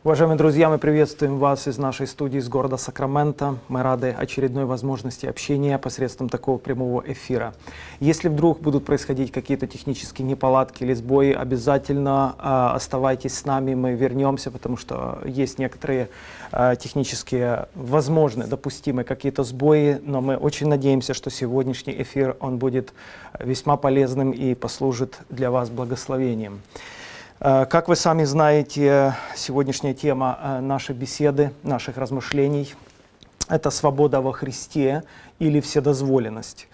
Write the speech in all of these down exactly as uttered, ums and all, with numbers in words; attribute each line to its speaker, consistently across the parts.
Speaker 1: Уважаемые друзья, мы приветствуем вас из нашей студии из города Сакраменто. Мы рады очередной возможности общения посредством такого прямого эфира. Если вдруг будут происходить какие-то технические неполадки или сбои, обязательно э, оставайтесь с нами, мы вернемся, потому что есть некоторые э, технические возможные, допустимые какие-то сбои, но мы очень надеемся, что сегодняшний эфир, он будет весьма полезным и послужит для вас благословением. Как вы сами знаете, сегодняшняя тема нашей беседы, наших размышлений – это свобода во Христе или вседозволенность.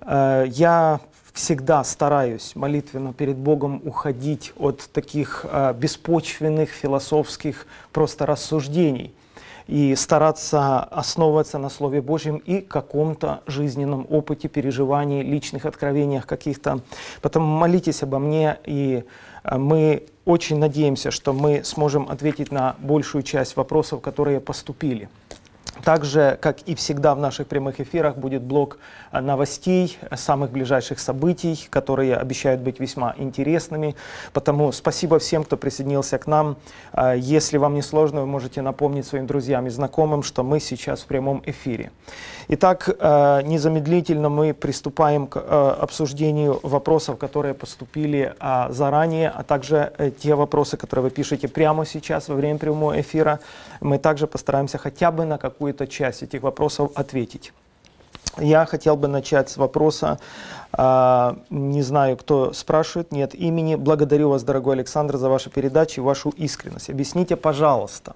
Speaker 1: Я всегда стараюсь молитвенно перед Богом уходить от таких беспочвенных философских просто рассуждений и стараться основываться на Слове Божьем и каком-то жизненном опыте, переживании, личных откровениях каких-то. Поэтому молитесь обо мне, и мы очень надеемся, что мы сможем ответить на большую часть вопросов, которые поступили. Также, как и всегда в наших прямых эфирах, будет блок новостей, самых ближайших событий, которые обещают быть весьма интересными. Потому спасибо всем, кто присоединился к нам. Если вам не сложно, вы можете напомнить своим друзьям и знакомым, что мы сейчас в прямом эфире. Итак, незамедлительно мы приступаем к обсуждению вопросов, которые поступили заранее, а также те вопросы, которые вы пишете прямо сейчас во время прямого эфира. Мы также постараемся хотя бы на какую-то часть этих вопросов ответить. Я хотел бы начать с вопроса, э, не знаю, кто спрашивает, нет имени. Благодарю вас, дорогой Александр, за ваши передачи и вашу искренность. Объясните, пожалуйста.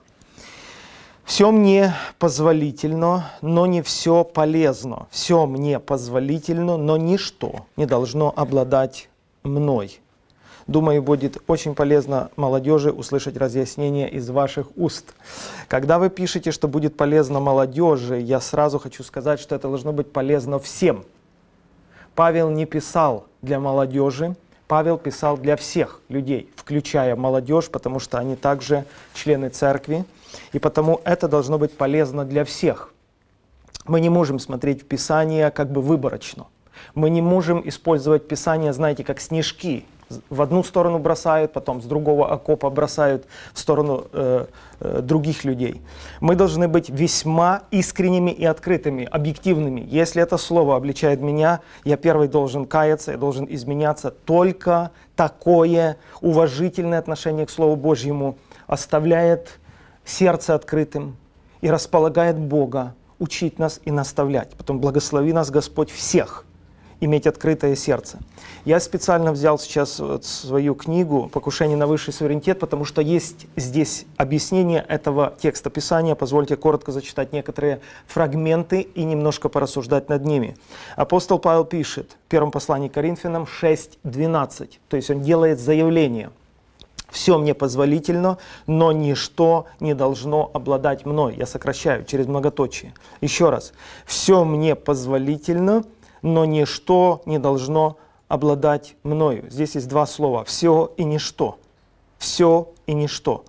Speaker 1: Все мне позволительно, но не все полезно. Все мне позволительно, но ничто не должно обладать мной. Думаю, будет очень полезно молодежи услышать разъяснение из ваших уст. Когда вы пишете, что будет полезно молодежи, я сразу хочу сказать, что это должно быть полезно всем. Павел не писал для молодежи, Павел писал для всех людей, включая молодежь, потому что они также члены церкви, и потому это должно быть полезно для всех. Мы не можем смотреть в Писание как бы выборочно. Мы не можем использовать Писание, знаете, как снежки. В одну сторону бросают, потом с другого окопа бросают в сторону э, э, других людей. Мы должны быть весьма искренними и открытыми, объективными. Если это слово обличает меня, я первый должен каяться, я должен изменяться. Только такое уважительное отношение к Слову Божьему оставляет сердце открытым и располагает Бога учить нас и наставлять. Потом благослови нас Господь всех иметь открытое сердце. Я специально взял сейчас вот свою книгу «Покушение на высший суверенитет», потому что есть здесь объяснение этого текста Писания. Позвольте коротко зачитать некоторые фрагменты и немножко порассуждать над ними. Апостол Павел пишет в первом послании к Коринфянам шесть двенадцать, то есть он делает заявление. «Все мне позволительно, но ничто не должно обладать мной». Я сокращаю через многоточие. Еще раз. «Все мне позволительно, но ничто не должно обладать мною». Здесь есть два слова: «все» и «ничто». «Все» и «ничто».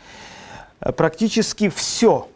Speaker 1: Практически все,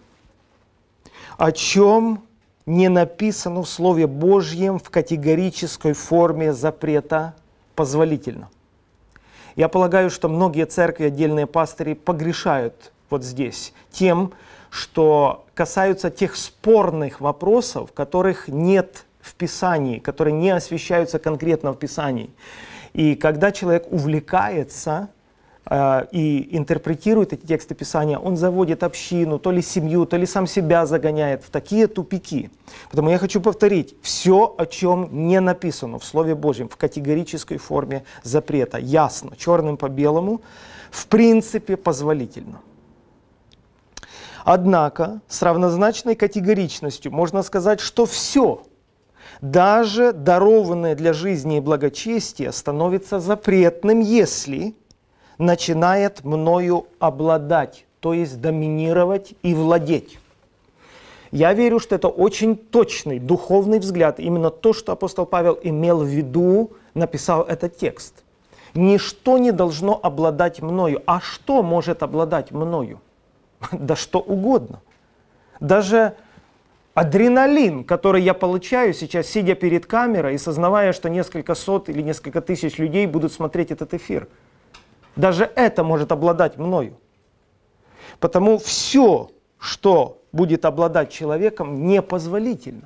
Speaker 1: о чем не написано в Слове Божьем в категорической форме запрета, позволительно. Я полагаю, что многие церкви, отдельные пастыри погрешают вот здесь тем, что касаются тех спорных вопросов, которых нет в Писании, которые не освещаются конкретно в Писании. И когда человек увлекается э, и интерпретирует эти тексты Писания, он заводит общину, то ли семью, то ли сам себя загоняет в такие тупики. Поэтому я хочу повторить: все, о чем не написано в Слове Божьем в категорической форме запрета, ясно, черным по белому, в принципе позволительно. Однако с равнозначной категоричностью можно сказать, что все, даже дарованное для жизни и благочестия, становится запретным, если начинает мною обладать, то есть доминировать и владеть. Я верю, что это очень точный духовный взгляд, именно то, что апостол Павел имел в виду, написал этот текст. Ничто не должно обладать мною. А что может обладать мною? Да что угодно. Даже адреналин, который я получаю сейчас, сидя перед камерой и сознавая, что несколько сот или несколько тысяч людей будут смотреть этот эфир. Даже это может обладать мною. Потому все, что будет обладать человеком, непозволительно.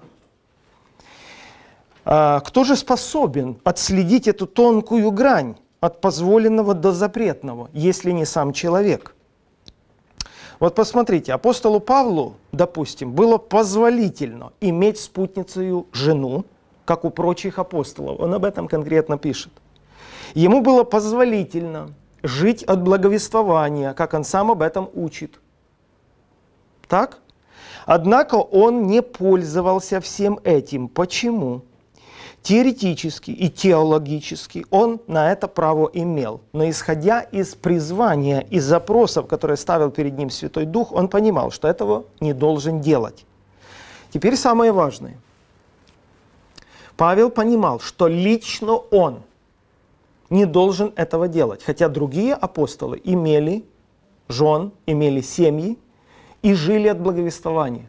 Speaker 1: А кто же способен отследить эту тонкую грань от позволенного до запретного, если не сам человек? Вот посмотрите, апостолу Павлу, допустим, было позволительно иметь спутницею жену, как у прочих апостолов. Он об этом конкретно пишет. Ему было позволительно жить от благовествования, как он сам об этом учит. Так? Однако он не пользовался всем этим. Почему? Теоретически и теологически он на это право имел. Но исходя из призвания, из запросов, которые ставил перед ним Святой Дух, он понимал, что этого не должен делать. Теперь самое важное. Павел понимал, что лично он не должен этого делать. Хотя другие апостолы имели жен, имели семьи и жили от благовествования.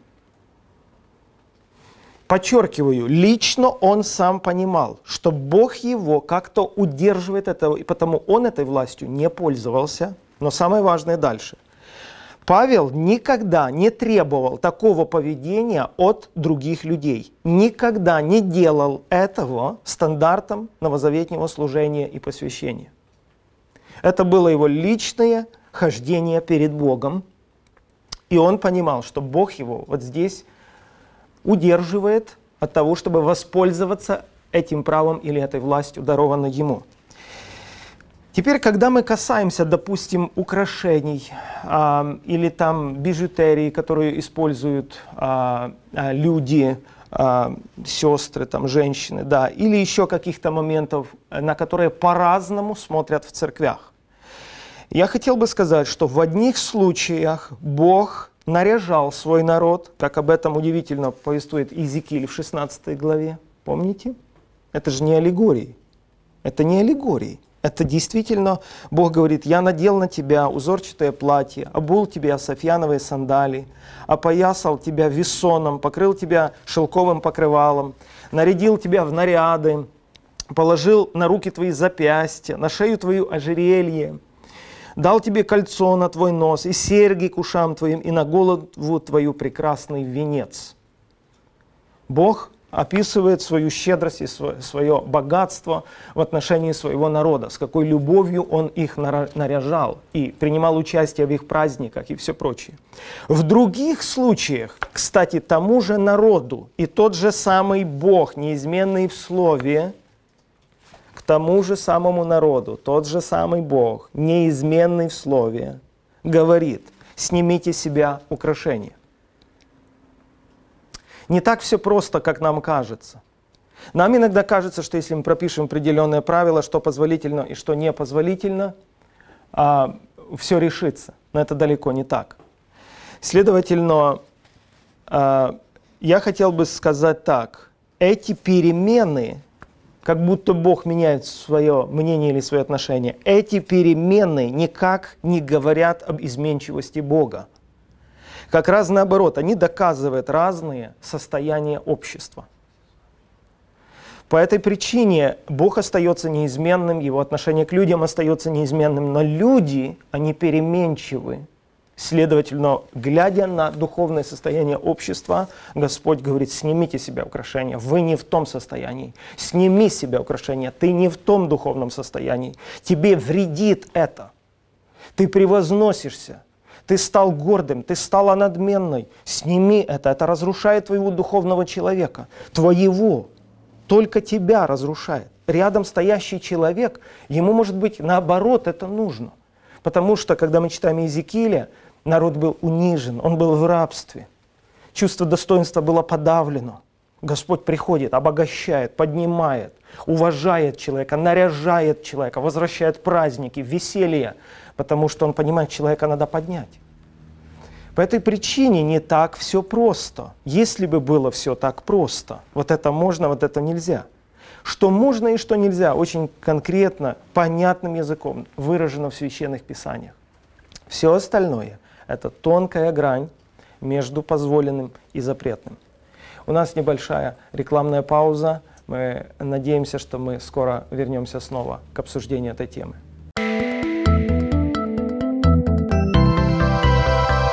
Speaker 1: Подчеркиваю, лично он сам понимал, что Бог его как-то удерживает этого, и потому он этой властью не пользовался. Но самое важное дальше. Павел никогда не требовал такого поведения от других людей. Никогда не делал этого стандартом новозаветнего служения и посвящения. Это было его личное хождение перед Богом. И он понимал, что Бог его вот здесь удерживает от того, чтобы воспользоваться этим правом или этой властью, дарованной ему. Теперь, когда мы касаемся, допустим, украшений а, или там бижутерии, которую используют а, а, люди, а, сестры, там, женщины, да, или еще каких-то моментов, на которые по-разному смотрят в церквях. Я хотел бы сказать, что в одних случаях Бог наряжал свой народ, как об этом удивительно повествует Иезекииль в шестнадцатой главе. Помните? Это же не аллегории. Это не аллегории. Это действительно, Бог говорит, я надел на тебя узорчатое платье, обул тебя софьяновые сандалии, опоясал тебя весоном, покрыл тебя шелковым покрывалом, нарядил тебя в наряды, положил на руки твои запястья, на шею твою ожерелье, дал тебе кольцо на твой нос и серьги к ушам твоим, и на голову твою прекрасный венец. Бог описывает свою щедрость и свое богатство в отношении своего народа, с какой любовью он их наряжал и принимал участие в их праздниках и все прочее. В других случаях, кстати, тому же народу и тот же самый Бог, неизменный в слове, к тому же самому народу, тот же самый Бог, неизменный в слове, говорит: снимите с себя украшения. Не так все просто, как нам кажется. Нам иногда кажется, что если мы пропишем определенные правила, что позволительно и что не позволительно, а, все решится. Но это далеко не так. Следовательно, а, я хотел бы сказать так. Эти перемены, как будто Бог меняет свое мнение или свое отношение, эти перемены никак не говорят об изменчивости Бога. Как раз наоборот, они доказывают разные состояния общества. По этой причине Бог остается неизменным, его отношение к людям остается неизменным, но люди, они переменчивы. Следовательно, глядя на духовное состояние общества, Господь говорит: снимите с себя украшения, вы не в том состоянии. Сними с себя украшения, ты не в том духовном состоянии. Тебе вредит это. Ты превозносишься. Ты стал гордым, ты стала надменной. Сними это, это разрушает твоего духовного человека. Твоего, только тебя разрушает. Рядом стоящий человек, ему, может быть, наоборот это нужно. Потому что, когда мы читаем Иезекииля, народ был унижен, он был в рабстве. Чувство достоинства было подавлено. Господь приходит, обогащает, поднимает, уважает человека, наряжает человека, возвращает праздники, веселье, потому что он понимает, человека надо поднять. По этой причине не так все просто. Если бы было все так просто, вот это можно, вот это нельзя. Что можно и что нельзя, очень конкретно, понятным языком выражено в священных писаниях. Все остальное – это тонкая грань между позволенным и запретным. У нас небольшая рекламная пауза. Мы надеемся, что мы скоро вернемся снова к обсуждению этой темы.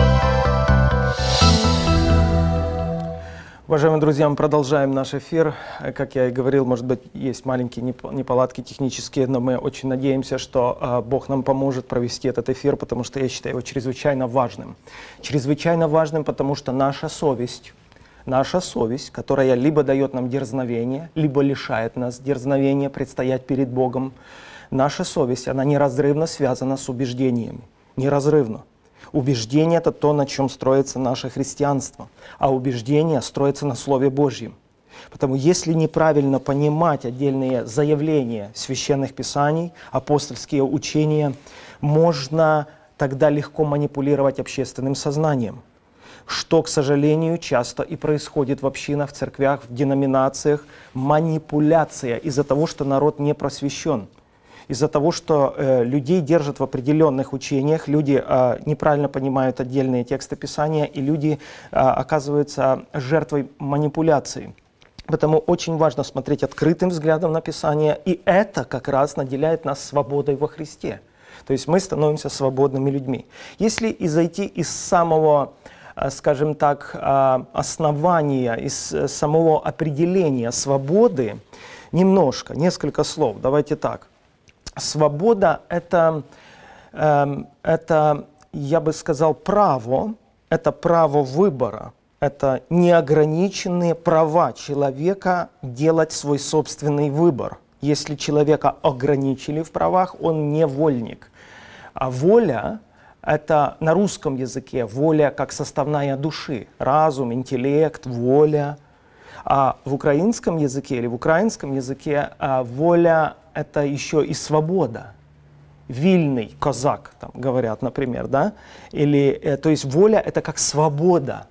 Speaker 1: Уважаемые друзья, мы продолжаем наш эфир. Как я и говорил, может быть, есть маленькие неполадки технические, но мы очень надеемся, что э, Бог нам поможет провести этот эфир, потому что я считаю его чрезвычайно важным. Чрезвычайно важным, потому что наша совесть, наша совесть, которая либо дает нам дерзновение, либо лишает нас дерзновения предстоять перед Богом, наша совесть, она неразрывно связана с убеждениями. Неразрывно. Убеждение – это то, на чем строится наше христианство, а убеждение строится на Слове Божьем. Потому если неправильно понимать отдельные заявления священных писаний, апостольские учения, можно тогда легко манипулировать общественным сознанием, что, к сожалению, часто и происходит в общинах, в церквях, в деноминациях. Манипуляция из-за того, что народ не просвещен. Из-за того, что э, людей держат в определенных учениях, люди э, неправильно понимают отдельные тексты Писания, и люди э, оказываются жертвой манипуляции. Поэтому очень важно смотреть открытым взглядом на Писание, и это как раз наделяет нас свободой во Христе. То есть мы становимся свободными людьми. Если изойти из самого, э, скажем так, э, основания, из э, самого определения свободы, немножко, несколько слов, давайте так. Свобода – это, э, это, я бы сказал, право, это право выбора, это неограниченные права человека делать свой собственный выбор. Если человека ограничили в правах, он не вольник. А воля – это на русском языке воля как составная души, разум, интеллект, воля. А в украинском языке или в украинском языке а, воля – это еще и свобода. Вильный козак, там говорят, например, да? Или, э, то есть воля – это как свобода.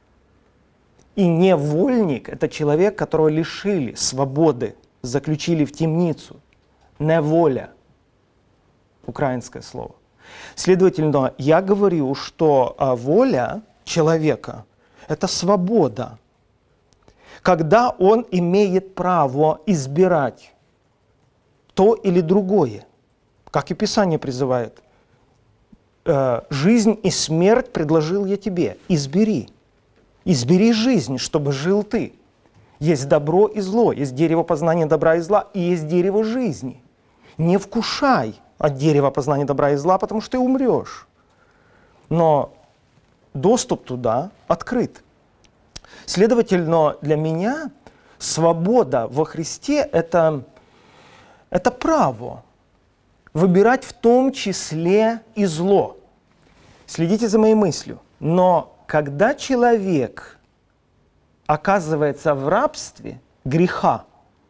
Speaker 1: И невольник – это человек, которого лишили свободы, заключили в темницу. Неволя – украинское слово. Следовательно, я говорю, что а, воля человека – это свобода. Когда он имеет право избирать то или другое, как и Писание призывает. Э, «Жизнь и смерть предложил я тебе, избери. Избери жизнь, чтобы жил ты. Есть добро и зло, есть дерево познания добра и зла, и есть дерево жизни. Не вкушай от дерева познания добра и зла, потому что ты умрешь. Но доступ туда открыт». Следовательно, для меня свобода во Христе – это, это право выбирать в том числе и зло. Следите за моей мыслью. Но когда человек оказывается в рабстве греха,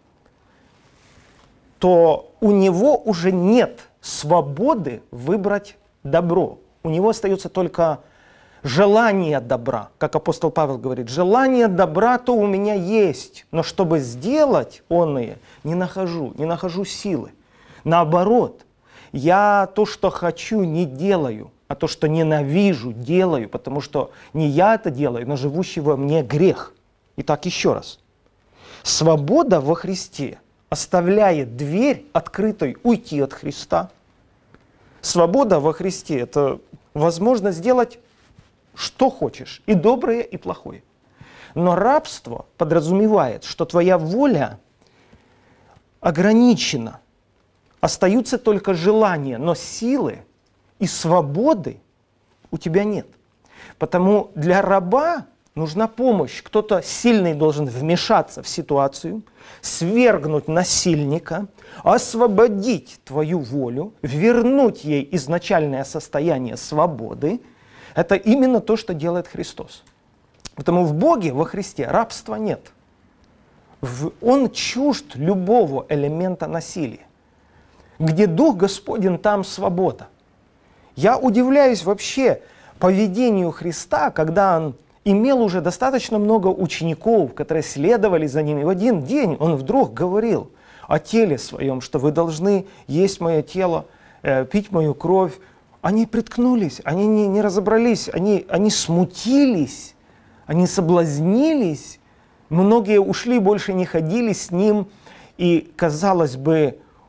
Speaker 1: то у него уже нет свободы выбрать добро. У него остается только желание добра, как апостол Павел говорит, желание добра то у меня есть, но чтобы сделать оное, не нахожу, не нахожу силы. Наоборот, я то, что хочу, не делаю, а то, что ненавижу, делаю, потому что не я это делаю, но живущий во мне грех. Итак, еще раз. Свобода во Христе оставляет дверь открытой уйти от Христа. Свобода во Христе – это возможность сделать что хочешь, и доброе, и плохое. Но рабство подразумевает, что твоя воля ограничена. Остаются только желания, но силы и свободы у тебя нет. Потому для раба нужна помощь. Кто-то сильный должен вмешаться в ситуацию, свергнуть насильника, освободить твою волю, вернуть ей изначальное состояние свободы. Это именно то, что делает Христос. Потому в Боге, во Христе, рабства нет. Он чужд любого элемента насилия. Где Дух Господень, там свобода. Я удивляюсь вообще поведению Христа, когда Он имел уже достаточно много учеников, которые следовали за Ним. И в один день Он вдруг говорил о теле Своем, что вы должны есть Мое тело, э, пить Мою кровь. Они приткнулись, они не, не разобрались, они, они смутились, они соблазнились. Многие ушли, больше не ходили с Ним. И, казалось бы,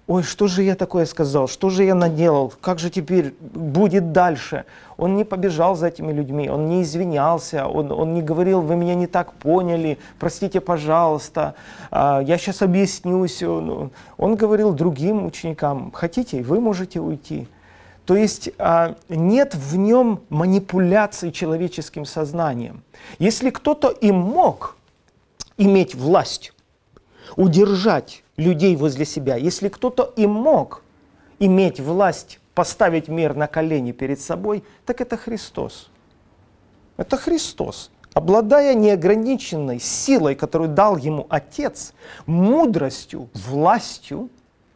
Speaker 1: ой, что же я такое сказал, что же я наделал, как же теперь будет дальше? Он не побежал за этими людьми, он не извинялся, он, он не говорил, вы меня не так поняли, простите, пожалуйста, я сейчас объяснюсь. Он, он говорил другим ученикам, хотите, вы можете уйти. То есть нет в нем манипуляции человеческим сознанием. Если кто-то и мог иметь власть, удержать людей возле себя, если кто-то и мог иметь власть поставить мир на колени перед собой, так это Христос. Это Христос. Обладая неограниченной силой, которую дал ему Отец, мудростью, властью,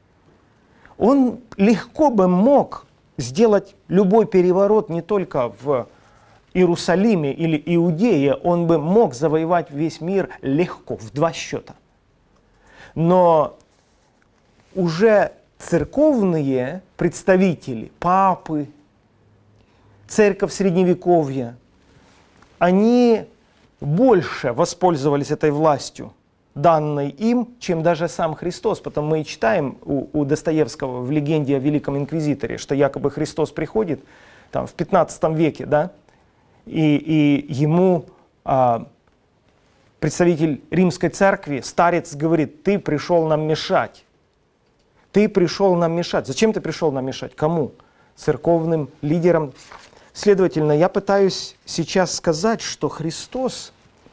Speaker 1: он легко бы мог сделать любой переворот не только в Иерусалиме или Иудее, он бы мог завоевать весь мир легко, в два счета. Но уже церковные представители, папы, церковь Средневековья, они больше воспользовались этой властью, данной им, чем даже сам Христос. Потому мы и читаем у, у Достоевского в легенде о Великом Инквизиторе, что якобы Христос приходит там, в пятнадцатом веке, да, и, и ему а, представитель римской церкви, старец, говорит, ты пришел нам мешать. Ты пришел нам мешать. Зачем ты пришел нам мешать? Кому? Церковным лидерам. Следовательно, я пытаюсь сейчас сказать, что Христос,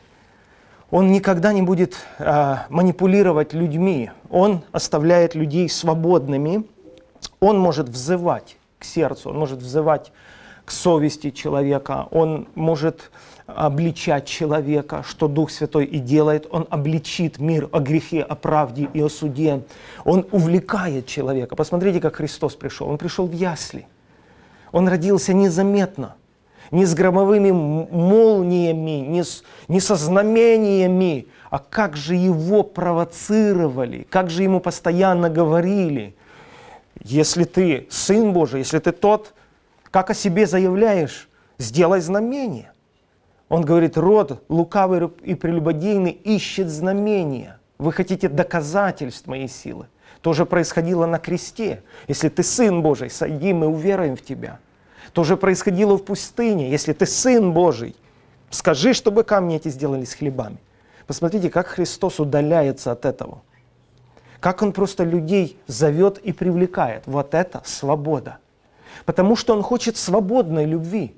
Speaker 1: Он никогда не будет э, манипулировать людьми. Он оставляет людей свободными. Он может взывать к сердцу, Он может взывать к совести человека. Он может обличать человека, что Дух Святой и делает. Он обличит мир о грехе, о правде и о суде. Он увлекает человека. Посмотрите, как Христос пришел. Он пришел в ясли. Он родился незаметно. Не с громовыми молниями, не, с, не со знамениями, а как же его провоцировали, как же ему постоянно говорили, если ты Сын Божий, если ты тот, как о себе заявляешь, сделай знамение. Он говорит, род лукавый и прелюбодейный ищет знамения. Вы хотите доказательств моей силы. То же происходило на кресте. Если ты Сын Божий, сойди, мы уверуем в тебя. То же происходило в пустыне. Если ты Сын Божий, скажи, чтобы камни эти сделались хлебами. Посмотрите, как Христос удаляется от этого. Как Он просто людей зовет и привлекает. Вот это свобода. Потому что Он хочет свободной любви.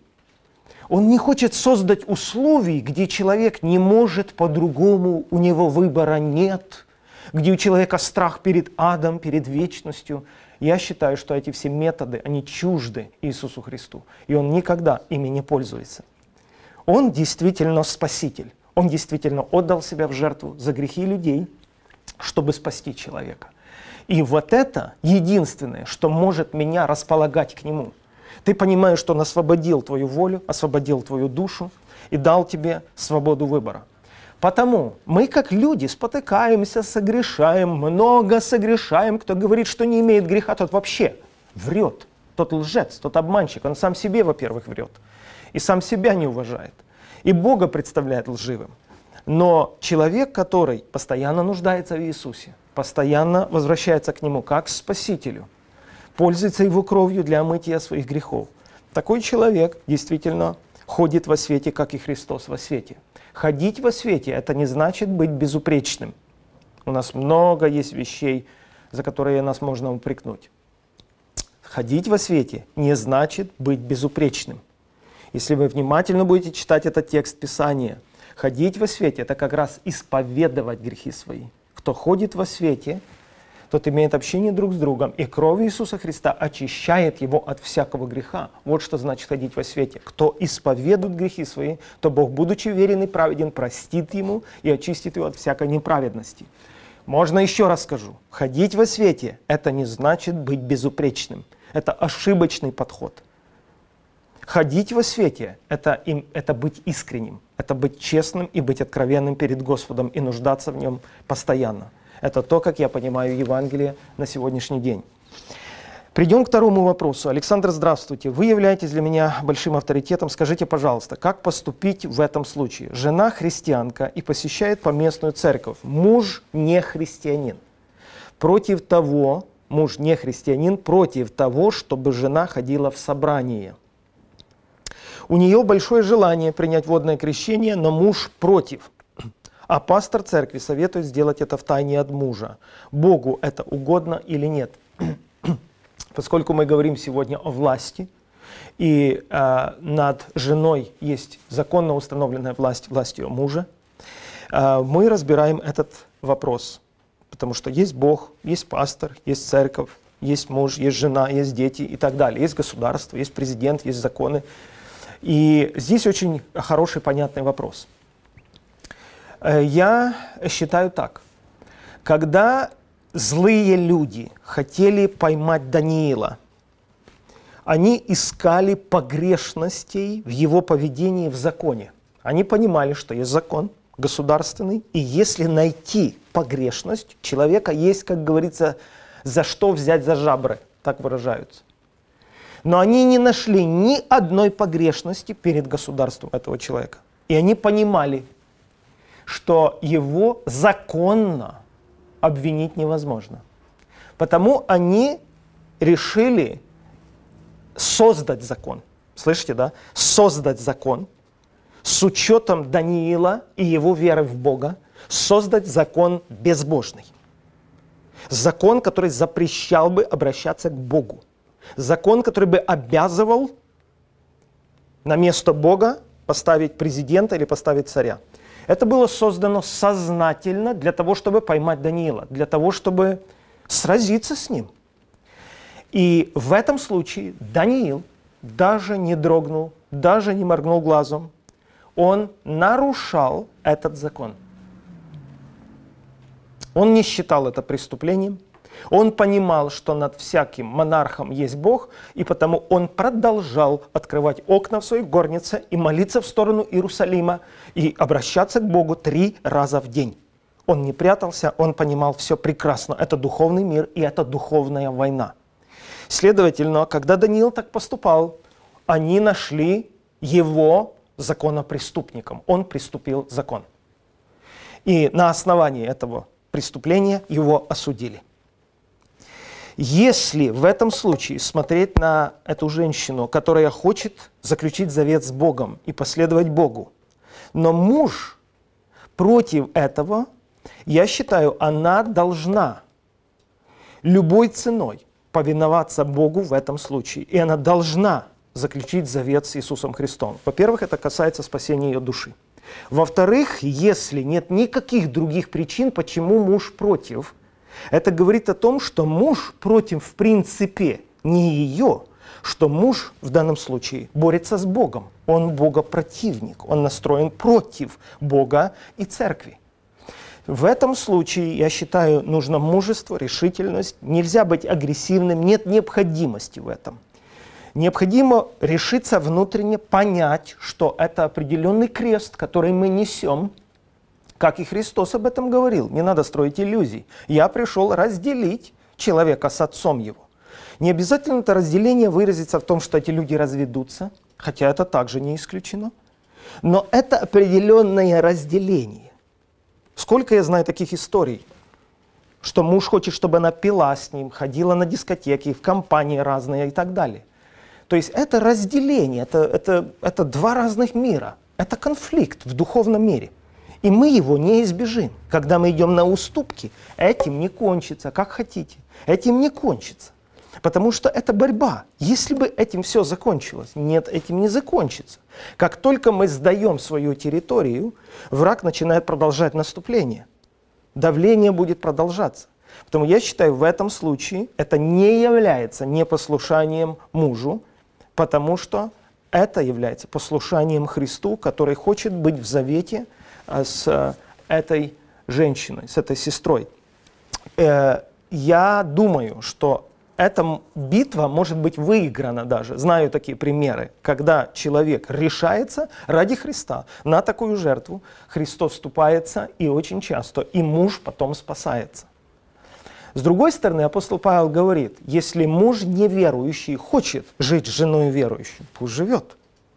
Speaker 1: Он не хочет создать условий, где человек не может по-другому, у него выбора нет, где у человека страх перед адом, перед вечностью. Я считаю, что эти все методы, они чужды Иисусу Христу, и Он никогда ими не пользуется. Он действительно Спаситель, Он действительно отдал себя в жертву за грехи людей, чтобы спасти человека. И вот это единственное, что может меня располагать к Нему. Ты понимаешь, что Он освободил твою волю, освободил твою душу и дал тебе свободу выбора. Потому мы, как люди, спотыкаемся, согрешаем, много согрешаем. Кто говорит, что не имеет греха, тот вообще врет. Тот лжец, тот обманщик. Он сам себе, во-первых, врет. И сам себя не уважает. И Бога представляет лживым. Но человек, который постоянно нуждается в Иисусе, постоянно возвращается к Нему как к Спасителю, пользуется Его кровью для омытия своих грехов. Такой человек действительно ходит во свете, как и Христос во свете. Ходить во свете – это не значит быть безупречным. У нас много есть вещей, за которые нас можно упрекнуть. Ходить во свете не значит быть безупречным. Если вы внимательно будете читать этот текст Писания, ходить во свете – это как раз исповедовать грехи свои. Кто ходит во свете, тот имеет общение друг с другом, и кровь Иисуса Христа очищает его от всякого греха. Вот что значит ходить во свете. Кто исповедует грехи свои, то Бог, будучи верен и праведен, простит ему и очистит его от всякой неправедности. Можно еще раз скажу. Ходить во свете – это не значит быть безупречным. Это ошибочный подход. Ходить во свете – это, им, это быть искренним, это быть честным и быть откровенным перед Господом и нуждаться в Нем постоянно. Это то, как я понимаю Евангелие на сегодняшний день. Придем к второму вопросу. Александр, здравствуйте. Вы являетесь для меня большим авторитетом. Скажите, пожалуйста, как поступить в этом случае? Жена христианка и посещает поместную церковь. Муж не христианин. Против того,
Speaker 2: муж не христианин, против того, чтобы жена ходила в собрание. У нее большое желание принять водное крещение, но муж против. А пастор церкви советует сделать это втайне от мужа. Богу это угодно или нет? Поскольку мы говорим сегодня о власти, и э, над женой есть законно установленная власть, власть ее мужа, э, мы разбираем этот вопрос. Потому что есть Бог, есть пастор, есть церковь, есть муж, есть жена, есть дети и так далее. Есть государство, есть президент, есть законы. И здесь очень хороший, понятный вопрос. Я считаю так. Когда злые люди хотели поймать Даниила, они искали погрешностей в его поведении в законе. Они понимали, что есть закон государственный, и если найти погрешность, человека есть, как говорится, за что взять за жабры, так выражаются. Но они не нашли ни одной погрешности перед государством этого человека. И они понимали, что его законно обвинить невозможно. Потому они решили создать закон. Слышите, да? Создать закон с учетом Даниила и его веры в Бога, создать закон безбожный. Закон, который запрещал бы обращаться к Богу. Закон, который бы обязывал на место Бога поставить президента или поставить царя. Это было создано сознательно для того, чтобы поймать Даниила, для того, чтобы сразиться с ним. И в этом случае Даниил даже не дрогнул, даже не моргнул глазом. Он нарушал этот закон. Он не считал это преступлением. Он понимал, что над всяким монархом есть Бог, и потому он продолжал открывать окна в своей горнице и молиться в сторону Иерусалима и обращаться к Богу три раза в день. Он не прятался, он понимал все прекрасно. Это духовный мир и это духовная война. Следовательно, когда Даниил так поступал, они нашли его законопреступником. Он приступил закон. И на основании этого преступления его осудили. Если в этом случае смотреть на эту женщину, которая хочет заключить завет с Богом и последовать Богу, но муж против этого, я считаю, она должна любой ценой повиноваться Богу в этом случае. И она должна заключить завет с Иисусом Христом. Во-первых, это касается спасения ее души. Во-вторых, если нет никаких других причин, почему муж против, это говорит о том, что муж против в принципе не ее, что муж в данном случае борется с Богом. Он богопротивник, он настроен против Бога и церкви. В этом случае, я считаю, нужно мужество, решительность. Нельзя быть агрессивным, нет необходимости в этом. Необходимо решиться внутренне, понять, что это определенный крест, который мы несем, как и Христос об этом говорил. Не надо строить иллюзий. Я пришел разделить человека с отцом его. Не обязательно это разделение выразится в том, что эти люди разведутся, хотя это также не исключено. Но это определенное разделение. Сколько я знаю таких историй, что муж хочет, чтобы она пила с ним, ходила на дискотеки, в компании разные и так далее. То есть это разделение, это, это, это два разных мира, это конфликт в духовном мире. И мы его не избежим. Когда мы идем на уступки, этим не кончится, как хотите, этим не кончится. Потому что это борьба. Если бы этим все закончилось, нет, этим не закончится. Как только мы сдаем свою территорию, враг начинает продолжать наступление. Давление будет продолжаться. Поэтому я считаю, в этом случае это не является непослушанием мужу, потому что это является послушанием Христу, который хочет быть в завете с этой женщиной, с этой сестрой. Я думаю, что эта битва может быть выиграна даже. Знаю такие примеры, когда человек решается ради Христа на такую жертву, Христос вступается, и очень часто и муж потом спасается. С другой стороны, апостол Павел говорит, если муж неверующий хочет жить с женой верующей, пусть живет.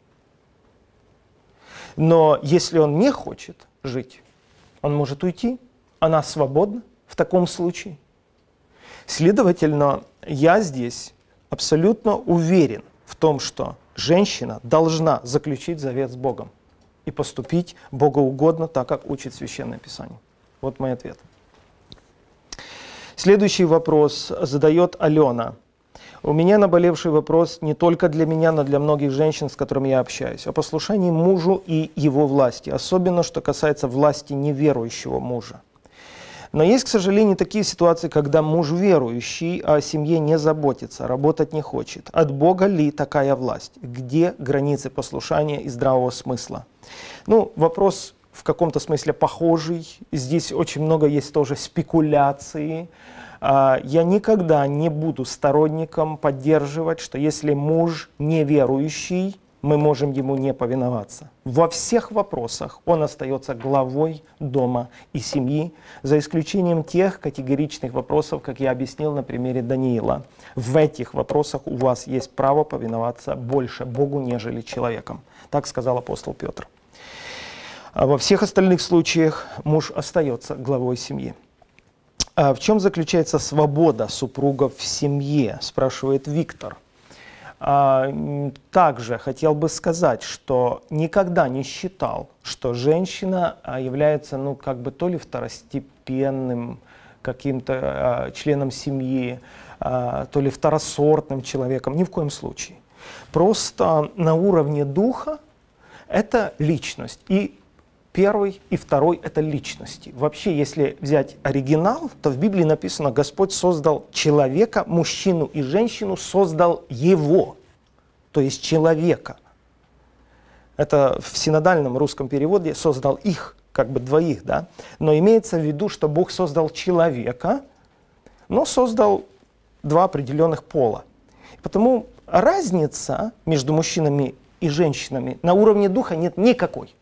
Speaker 2: Но если он не хочет жить, он может уйти, она свободна в таком случае. Следовательно, я здесь абсолютно уверен в том, что женщина должна заключить завет с Богом и поступить богоугодно, так как учит Священное Писание. Вот мой ответ. Следующий вопрос задает Алена. У меня наболевший вопрос не только для меня, но для многих женщин, с которыми я общаюсь, о послушании мужу и его власти, особенно что касается власти неверующего мужа. Но есть, к сожалению, такие ситуации, когда муж верующий, а о семье не заботится, работать не хочет. От Бога ли такая власть? Где границы послушания и здравого смысла? Ну, вопрос в каком-то смысле похожий. Здесь очень много есть тоже спекуляции. Я никогда не буду сторонником поддерживать, что если муж неверующий, мы можем ему не повиноваться. Во всех вопросах он остается главой дома и семьи, за исключением тех категоричных вопросов, как я объяснил на примере Даниила. В этих вопросах у вас есть право повиноваться больше Богу, нежели человеком. Так сказал апостол Петр. А во всех остальных случаях муж остается главой семьи. А в чем заключается свобода супругов в семье, спрашивает Виктор. Также хотел бы сказать, что никогда не считал, что женщина является, ну, как бы то ли второстепенным каким-то членом семьи, то ли второсортным человеком. Ни в коем случае. Просто на уровне духа это личность. И первый и второй – это личности. Вообще, если взять оригинал, то в Библии написано, Господь создал человека, мужчину и женщину, создал его, то есть человека. Это в синодальном русском переводе создал их, как бы двоих, да? Но имеется в виду, что Бог создал человека, но создал два определенных пола. Потому разница между мужчинами и женщинами на уровне духа нет никакой.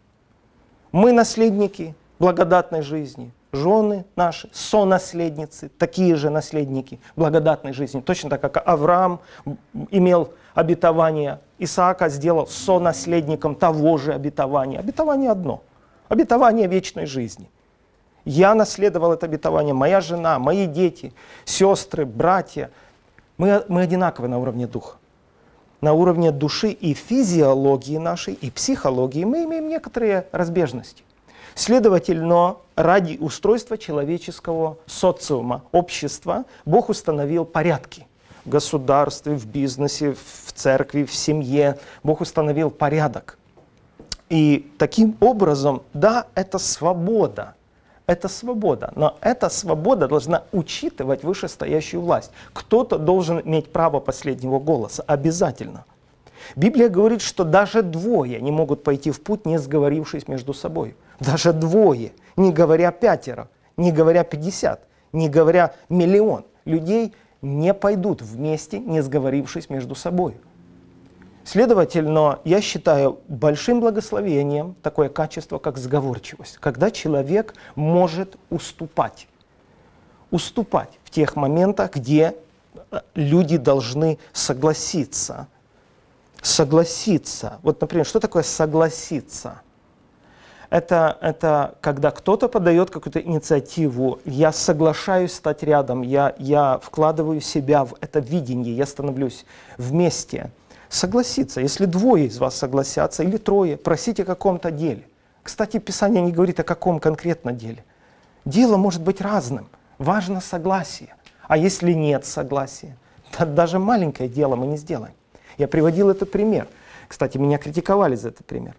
Speaker 2: Мы наследники благодатной жизни, жены наши, сонаследницы, такие же наследники благодатной жизни. Точно так, как Авраам имел обетование, Исаака сделал сонаследником того же обетования. Обетование одно, обетование вечной жизни. Я наследовал это обетование, моя жена, мои дети, сестры, братья. Мы, мы одинаковы на уровне духа. На уровне души и физиологии нашей, и психологии мы имеем некоторые разбежности. Следовательно, ради устройства человеческого социума, общества, Бог установил порядки. В государстве, в бизнесе, в церкви, в семье. Бог установил порядок. И таким образом, да, это свобода. Это свобода, но эта свобода должна учитывать вышестоящую власть. Кто-то должен иметь право последнего голоса, обязательно. Библия говорит, что даже двое не могут пойти в путь, не сговорившись между собой. Даже двое, не говоря пятеро, не говоря пятьдесят, не говоря миллион людей не пойдут вместе, не сговорившись между собой. Следовательно, я считаю большим благословением такое качество, как сговорчивость, когда человек может уступать. Уступать в тех моментах, где люди должны согласиться. Согласиться. Вот, например, что такое согласиться? Это, это когда кто-то подает какую-то инициативу, я соглашаюсь стать рядом, я, я вкладываю себя в это видение, я становлюсь вместе. Согласиться. Если двое из вас согласятся, или трое, просите о каком-то деле. Кстати, Писание не говорит о каком конкретно деле. Дело может быть разным. Важно согласие. А если нет согласия, то даже маленькое дело мы не сделаем. Я приводил этот пример. Кстати, меня критиковали за этот пример.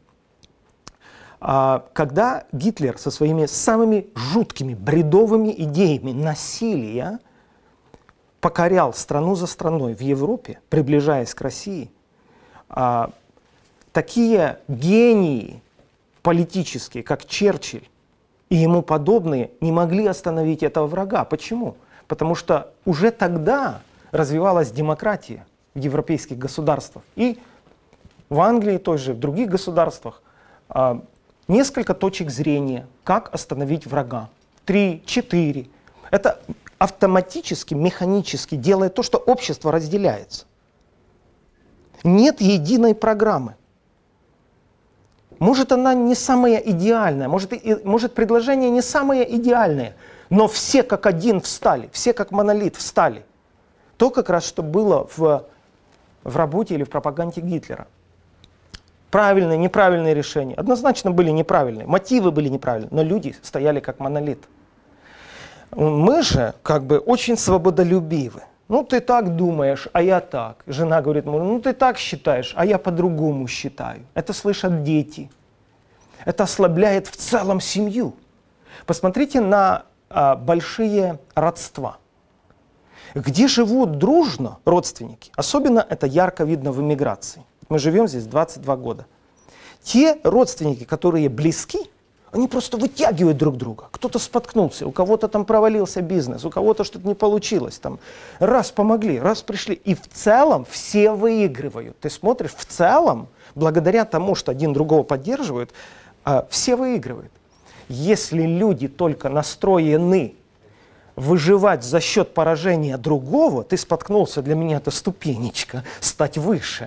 Speaker 2: Когда Гитлер со своими самыми жуткими, бредовыми идеями насилия покорял страну за страной в Европе, приближаясь к России, А, такие гении политические, как Черчилль и ему подобные, не могли остановить этого врага. Почему? Потому что уже тогда развивалась демократия в европейских государствах. И в Англии, той же, в других государствах а, несколько точек зрения, как остановить врага. Три, четыре. Это автоматически, механически делает то, что общество разделяется. Нет единой программы. Может, она не самая идеальная, может, и, может предложение не самое идеальное, Но все как один встали, все как монолит встали. То как раз, что было в, в работе или в пропаганде Гитлера. Правильные, неправильные решения. Однозначно были неправильные, мотивы были неправильные, но люди стояли как монолит. Мы же как бы очень свободолюбивы. Ну ты так думаешь, а я так. Жена говорит, ну ты так считаешь, а я по-другому считаю. Это слышат дети. Это ослабляет в целом семью. Посмотрите на а, большие родства. Где живут дружно родственники, особенно это ярко видно в эмиграции. Мы живем здесь двадцать два года. Те родственники, которые близки, они просто вытягивают друг друга. Кто-то споткнулся, у кого-то там провалился бизнес, у кого-то что-то не получилось. Там, раз помогли, раз пришли. И в целом все выигрывают. Ты смотришь, в целом, благодаря тому, что один другого поддерживает, все выигрывают. Если люди только настроены выживать за счет поражения другого, ты споткнулся, для меня это ступенечка, стать выше.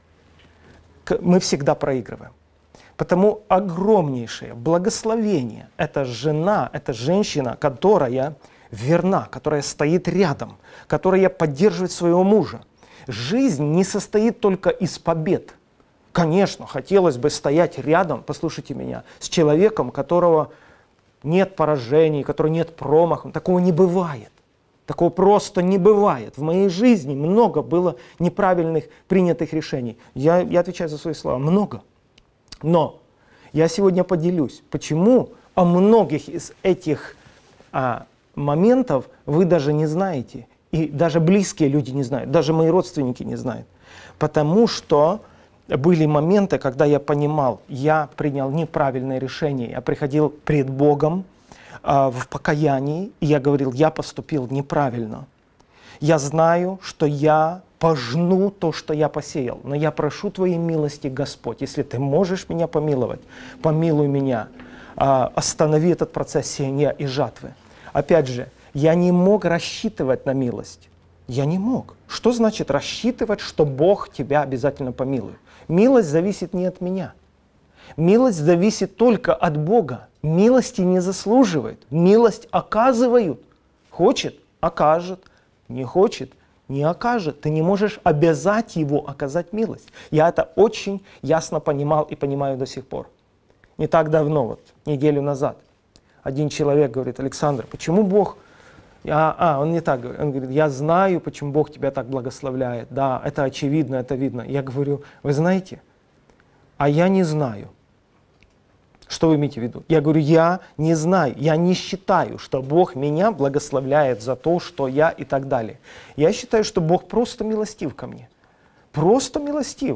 Speaker 2: Мы всегда проигрываем. Потому огромнейшее благословение – это жена, это женщина, которая верна, которая стоит рядом, которая поддерживает своего мужа. Жизнь не состоит только из побед. Конечно, хотелось бы стоять рядом, послушайте меня, с человеком, у которого нет поражений, у которого нет промахов. Такого не бывает. Такого просто не бывает. В моей жизни много было неправильных принятых решений. Я, я отвечаю за свои слова. Много. Но я сегодня поделюсь, почему о многих из этих а, моментов вы даже не знаете. И даже близкие люди не знают. Даже мои родственники не знают. Потому что были моменты, когда я понимал, я принял неправильное решение. Я приходил пред Богом э, в покаянии, и я говорил, я поступил неправильно. Я знаю, что я пожну то, что я посеял. Но я прошу Твоей милости, Господь, если Ты можешь меня помиловать, помилуй меня, э, останови этот процесс сеяния и жатвы. Опять же, я не мог рассчитывать на милость. Я не мог. Что значит рассчитывать, что Бог тебя обязательно помилует? Милость зависит не от меня. Милость зависит только от Бога. Милости не заслуживает. Милость оказывают. Хочет – окажет. Не хочет – не окажет. Ты не можешь обязать его оказать милость. Я это очень ясно понимал и понимаю до сих пор. Не так давно, вот неделю назад, один человек говорит, Александр, почему Бог... А, а, он не так говорит. Он говорит, я знаю, почему Бог тебя так благословляет. Да, это очевидно, это видно. Я говорю, вы знаете, а я не знаю. Что вы имеете в виду? Я говорю, я не знаю, я не считаю, что Бог меня благословляет за то, что я и так далее. Я считаю, что Бог просто милостив ко мне. Просто милостив.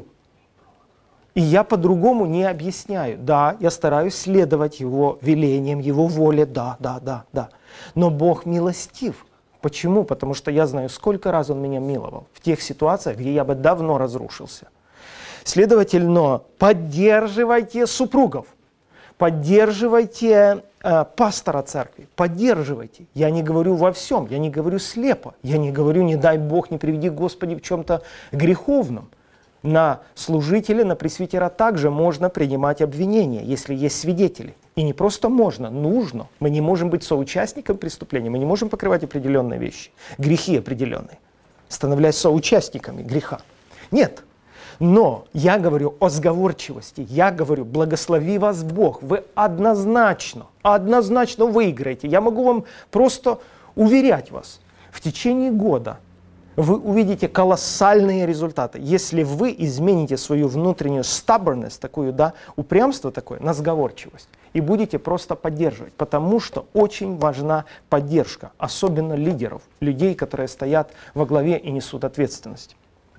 Speaker 2: И я по-другому не объясняю. Да, я стараюсь следовать Его велениям, Его воле, да, да, да, да. Но Бог милостив. Почему? Потому что я знаю, сколько раз Он меня миловал в тех ситуациях, где я бы давно разрушился. Следовательно, поддерживайте супругов, поддерживайте э, пастора церкви, поддерживайте. Я не говорю во всем, я не говорю слепо, я не говорю, не дай Бог, не приведи Господи в чем-то греховном. На служителя, на пресвитера также можно принимать обвинения, если есть свидетели. И не просто можно, нужно. Мы не можем быть соучастником преступления, мы не можем покрывать определенные вещи, грехи определенные, становляясь соучастниками греха. Нет. Но я говорю о сговорчивости, я говорю, благослови вас Бог, вы однозначно, однозначно выиграете. Я могу вам просто уверять вас, в течение года вы увидите колоссальные результаты, если вы измените свою внутреннюю stubbornness, такую, да, упрямство такое, на сговорчивость, и будете просто поддерживать, потому что очень важна поддержка, особенно лидеров, людей, которые стоят во главе и несут ответственность.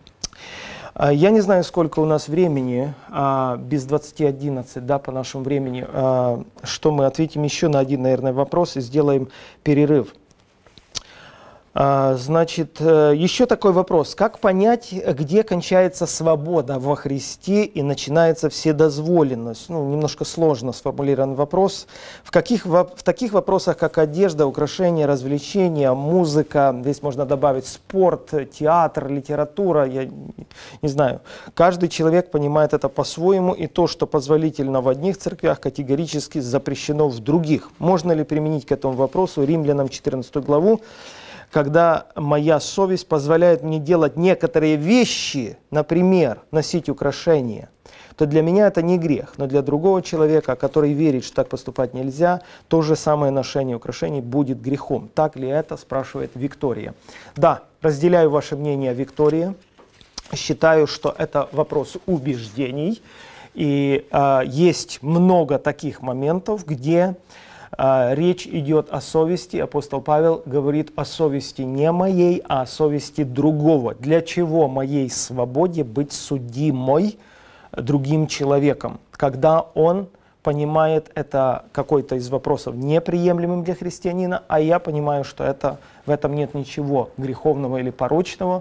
Speaker 2: Я не знаю, сколько у нас времени, без двадцати одиннадцать, да, по нашему времени, что мы ответим еще на один, наверное, вопрос и сделаем перерыв. Значит, еще такой вопрос. Как понять, где кончается свобода во Христе и начинается вседозволенность? Ну, немножко сложно сформулирован вопрос. В, каких, в таких вопросах, как одежда, украшения, развлечения, музыка, здесь можно добавить спорт, театр, литература, я не знаю. Каждый человек понимает это по-своему, и то, что позволительно в одних церквях, категорически запрещено в других. Можно ли применить к этому вопросу Римлянам четырнадцатую главу? Когда моя совесть позволяет мне делать некоторые вещи, например, носить украшения, то для меня это не грех. Но для другого человека, который верит, что так поступать нельзя, то же самое ношение украшений будет грехом. Так ли это, спрашивает Виктория. Да, разделяю ваше мнение, Виктория. Считаю, что это вопрос убеждений. И э, есть много таких моментов, где речь идет о совести. Апостол Павел говорит о совести не моей, а о совести другого. Для чего моей свободе быть судимой другим человеком, когда он понимает это какой-то из вопросов неприемлемым для христианина, а я понимаю, что это, в этом нет ничего греховного или порочного.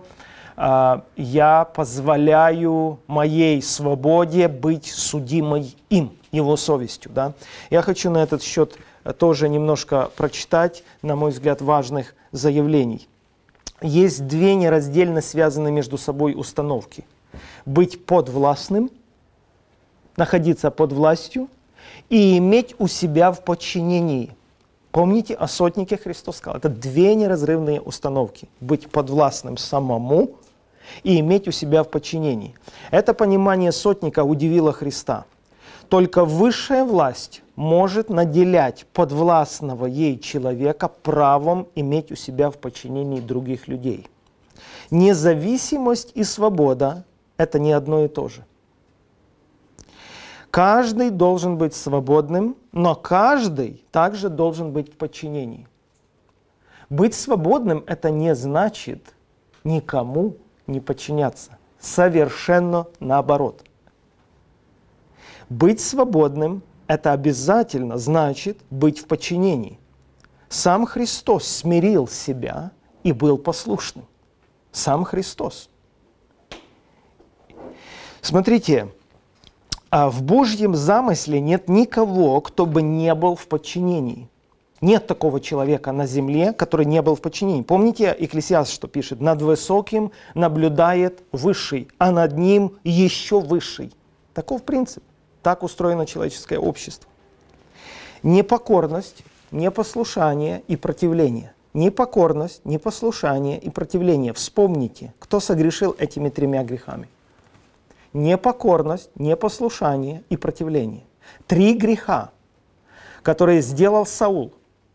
Speaker 2: Я позволяю моей свободе быть судимой им, его совестью. Да? Я хочу на этот счет тоже немножко прочитать, на мой взгляд, важных заявлений. Есть две нераздельно связанные между собой установки. Быть подвластным, находиться под властью и иметь у себя в подчинении. Помните, о сотнике Христос сказал, это две неразрывные установки. Быть подвластным самому и иметь у себя в подчинении. Это понимание сотника удивило Христа. Только высшая власть может наделять подвластного ей человека правом иметь у себя в подчинении других людей. Независимость и свобода – это не одно и то же. Каждый должен быть свободным, но каждый также должен быть в подчинении. Быть свободным – это не значит никому не подчиняться. Совершенно наоборот. Быть свободным – это обязательно значит быть в подчинении. Сам Христос смирил себя и был послушным. Сам Христос. Смотрите, в Божьем замысле нет никого, кто бы не был в подчинении. Нет такого человека на земле, который не был в подчинении. Помните, Екклесиаст что пишет? «Над высоким наблюдает высший, а над ним еще высший». Таков принцип. Так устроено человеческое общество. Непокорность, непослушание и противление. Непокорность, непослушание и противление. Вспомните, кто согрешил этими тремя грехами. Непокорность, непослушание и противление. Три греха, которые сделал Саул.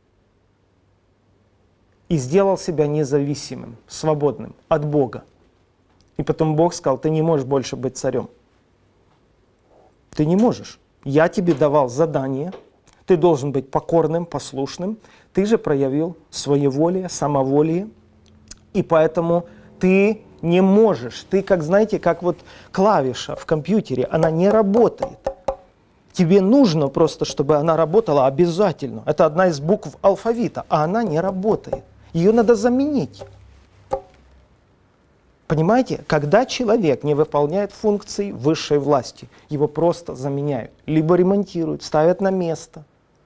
Speaker 2: И сделал себя независимым, свободным от Бога. И потом Бог сказал, ты не можешь больше быть царем. Ты не можешь. Я тебе давал задание, ты должен быть покорным, послушным. Ты же проявил своеволие, самоволие, и поэтому ты не можешь. Ты, как знаете, как вот клавиша в компьютере, она не работает. Тебе нужно просто, чтобы она работала обязательно. Это одна из букв алфавита, а она не работает. Ее надо заменить. Понимаете, когда человек не выполняет функции высшей власти, его просто заменяют, либо ремонтируют, ставят на место.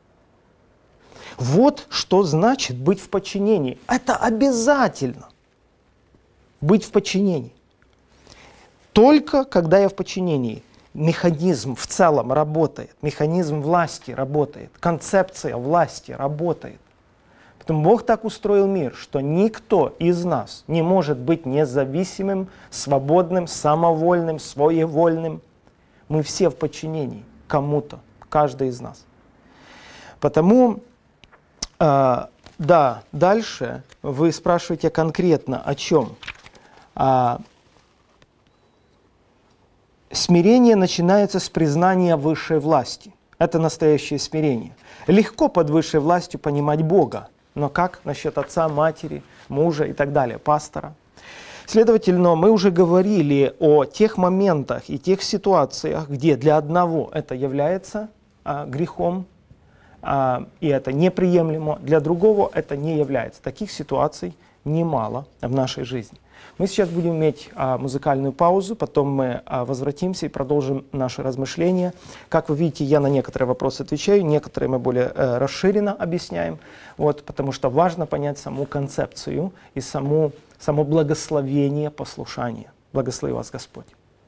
Speaker 2: Вот что значит быть в подчинении. Это обязательно. Быть в подчинении. Только когда я в подчинении, механизм в целом работает, механизм власти работает, концепция власти работает. Поэтому Бог так устроил мир, что никто из нас не может быть независимым, свободным, самовольным, своевольным. Мы все в подчинении кому-то, каждый из нас. Потому, э, да, дальше вы спрашиваете конкретно о чем. А, смирение начинается с признания высшей власти. Это настоящее смирение. Легко под высшей властью понимать Бога. Но как насчет отца, матери, мужа и так далее, пастора? Следовательно, мы уже говорили о тех моментах и тех ситуациях, где для одного это является а, грехом, а, и это неприемлемо, для другого это не является. Таких ситуаций немало в нашей жизни. Мы сейчас будем иметь а, музыкальную паузу, потом мы а, возвратимся и продолжим наши размышления. Как вы видите, я на некоторые вопросы отвечаю, некоторые мы более э, расширенно объясняем, вот, потому что важно понять саму концепцию и саму, само благословение послушания. Благослови вас Господь.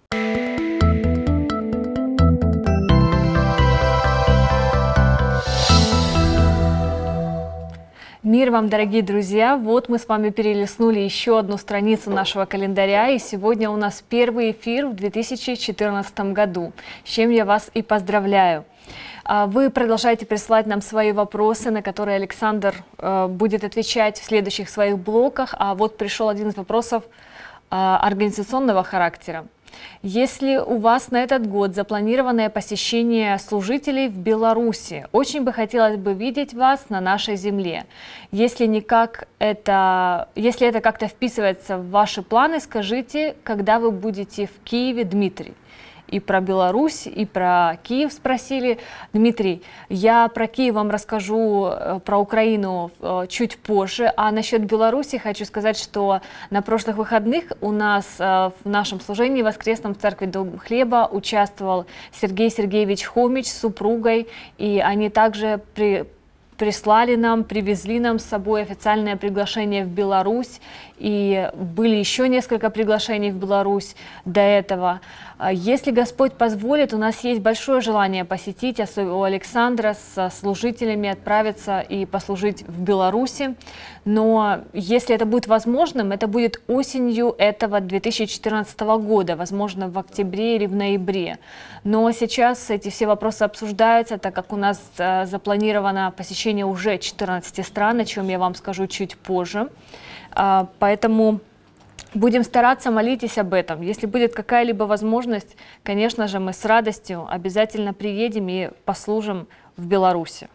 Speaker 3: Мир вам, дорогие друзья! Вот мы с вами перелистнули еще одну страницу нашего календаря, и сегодня у нас первый эфир в две тысячи четырнадцатом году, с чем я вас и поздравляю. Вы продолжаете присылать нам свои вопросы, на которые Александр э, будет отвечать в следующих своих блоках, а вот пришел один из вопросов э, организационного характера. Если у вас на этот год запланированное посещение служителей в Беларуси, очень бы хотелось бы видеть вас на нашей земле. Если, никак это, если это как-то вписывается в ваши планы, скажите, когда вы будете в Киеве, Дмитрий. И про Беларусь, и про Киев спросили. Дмитрий, я про Киев вам расскажу, про Украину чуть позже. А насчет Беларуси хочу сказать, что на прошлых выходных у нас в нашем служении воскресном в церкви Дом Хлеба участвовал Сергей Сергеевич Хомич с супругой. И они также при... прислали нам, привезли нам с собой официальное приглашение в Беларусь. И были еще несколько приглашений в Беларусь до этого. Если Господь позволит, у нас есть большое желание посетить, особенно у Александра, с служителями отправиться и послужить в Беларуси. Но если это будет возможным, это будет осенью этого две тысячи четырнадцатого года, возможно, в октябре или в ноябре. Но сейчас эти все вопросы обсуждаются, так как у нас запланировано посещение уже четырнадцати стран, о чем я вам скажу чуть позже. Поэтому будем стараться, молитесь об этом. Если будет какая-либо возможность, конечно же, мы с радостью обязательно приедем и послужим в Беларуси.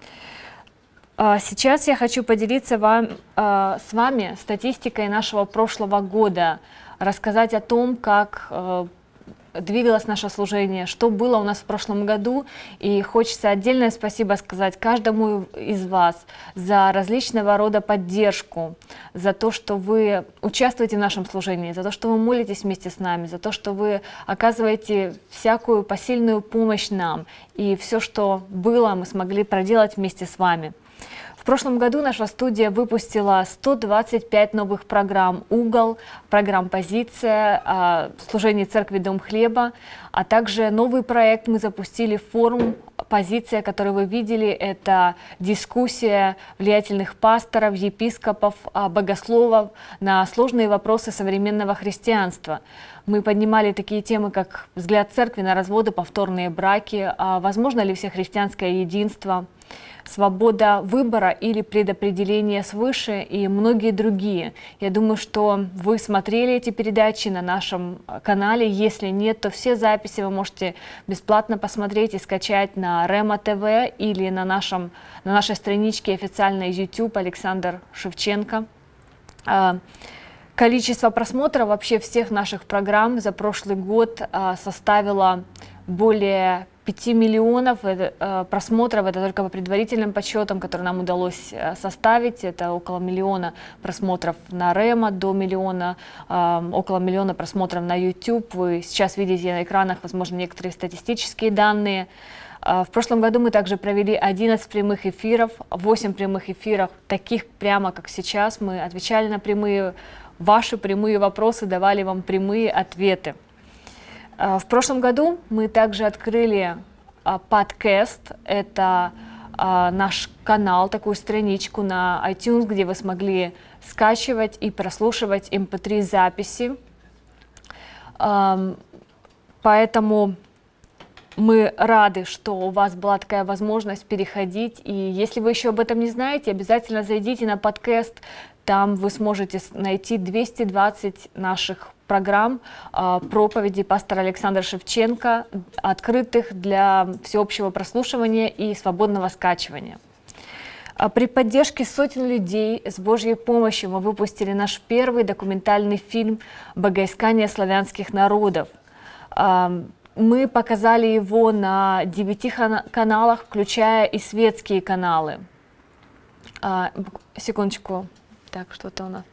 Speaker 3: Сейчас я хочу поделиться вам, с вами статистикой нашего прошлого года, рассказать о том, как двигалось наше служение, что было у нас в прошлом году. И хочется отдельное спасибо сказать каждому из вас за различного рода поддержку, за то, что вы участвуете в нашем служении, за то, что вы молитесь вместе с нами, за то, что вы оказываете всякую посильную помощь нам. И все, что было, мы смогли проделать вместе с вами. В прошлом году наша студия выпустила сто двадцать пять новых программ «Угол», программ «Позиция», служение церкви «Дом Хлеба», а также новый проект мы запустили, форум «Позиция», который вы видели. Это дискуссия влиятельных пасторов, епископов, богословов на сложные вопросы современного христианства. Мы поднимали такие темы, как взгляд церкви на разводы, повторные браки, возможно ли всехристианское единство, свобода выбора или предопределение свыше и многие другие. Я думаю, что вы смотрели эти передачи на нашем канале. Если нет, то все записи вы можете бесплатно посмотреть и скачать на Рема ТВ или на, нашем, на нашей страничке официальной YouTube Александр Шевченко. Количество просмотров вообще всех наших программ за прошлый год составило более пяти миллионов просмотров. Это только по предварительным подсчетам, которые нам удалось составить. Это около миллиона просмотров на Рема, до миллиона, около миллиона просмотров на YouTube. Вы сейчас видите на экранах, возможно, некоторые статистические данные. В прошлом году мы также провели одиннадцать прямых эфиров, восемь прямых эфиров, таких прямо как сейчас. Мы отвечали на прямые, ваши прямые вопросы, давали вам прямые ответы. В прошлом году мы также открыли подкаст. Это наш канал, такую страничку на iTunes, где вы смогли скачивать и прослушивать эм пэ три записи. Поэтому мы рады, что у вас была такая возможность переходить. И если вы еще об этом не знаете, обязательно зайдите на подкаст. Там вы сможете найти двести двадцать наших программ э, проповеди пастора Александра Шевченко, открытых для всеобщего прослушивания и свободного скачивания. А при поддержке сотен людей с Божьей помощью мы выпустили наш первый документальный фильм «Богоискание славянских народов». Э, мы показали его на девяти каналах, включая и светские каналы. Э, секундочку. Так, что-то у нас.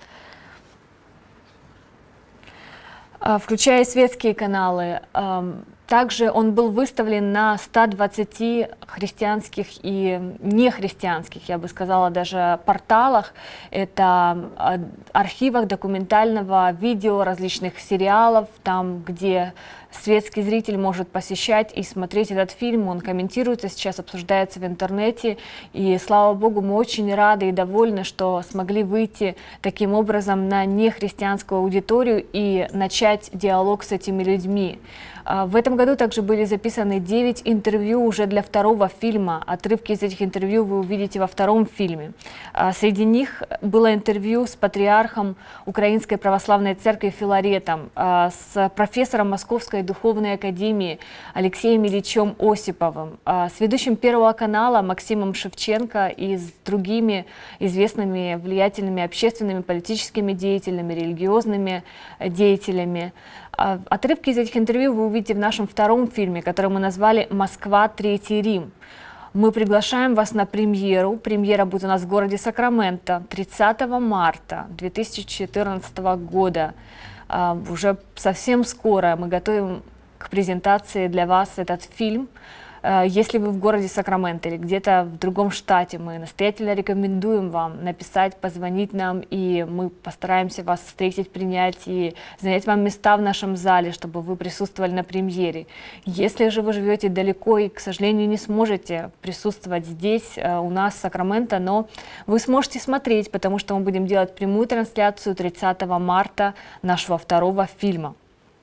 Speaker 3: А, включая светские каналы. Ам, Также он был выставлен на ста двадцати христианских и нехристианских, я бы сказала, даже порталах. Это а, архивах документального видео, различных сериалов, там, где светский зритель может посещать и смотреть этот фильм. Он комментируется, сейчас обсуждается в интернете. И, слава Богу, мы очень рады и довольны, что смогли выйти таким образом на нехристианскую аудиторию и начать диалог с этими людьми. В этом году также были записаны девять интервью уже для второго фильма. Отрывки из этих интервью вы увидите во втором фильме. Среди них было интервью с патриархом Украинской Православной Церкви Филаретом, с профессором Московской Духовной Академии Алексеем Ильичем Осиповым, с ведущим Первого канала Максимом Шевченко и с другими известными, влиятельными общественными, политическими деятелями, религиозными деятелями. Отрывки из этих интервью вы увидите в нашем втором фильме, который мы назвали «Москва. Третий Рим». Мы приглашаем вас на премьеру. Премьера будет у нас в городе Сакраменто тридцатого марта две тысячи четырнадцатого года. Уже совсем скоро мы готовим к презентации для вас этот фильм. Если вы в городе Сакраменто или где-то в другом штате, мы настоятельно рекомендуем вам написать, позвонить нам, и мы постараемся вас встретить, принять и занять вам места в нашем зале, чтобы вы присутствовали на премьере. Если же вы живете далеко и, к сожалению, не сможете присутствовать здесь, у нас в Сакраменто, но вы сможете смотреть, потому что мы будем делать прямую трансляцию тридцатого марта нашего второго фильма.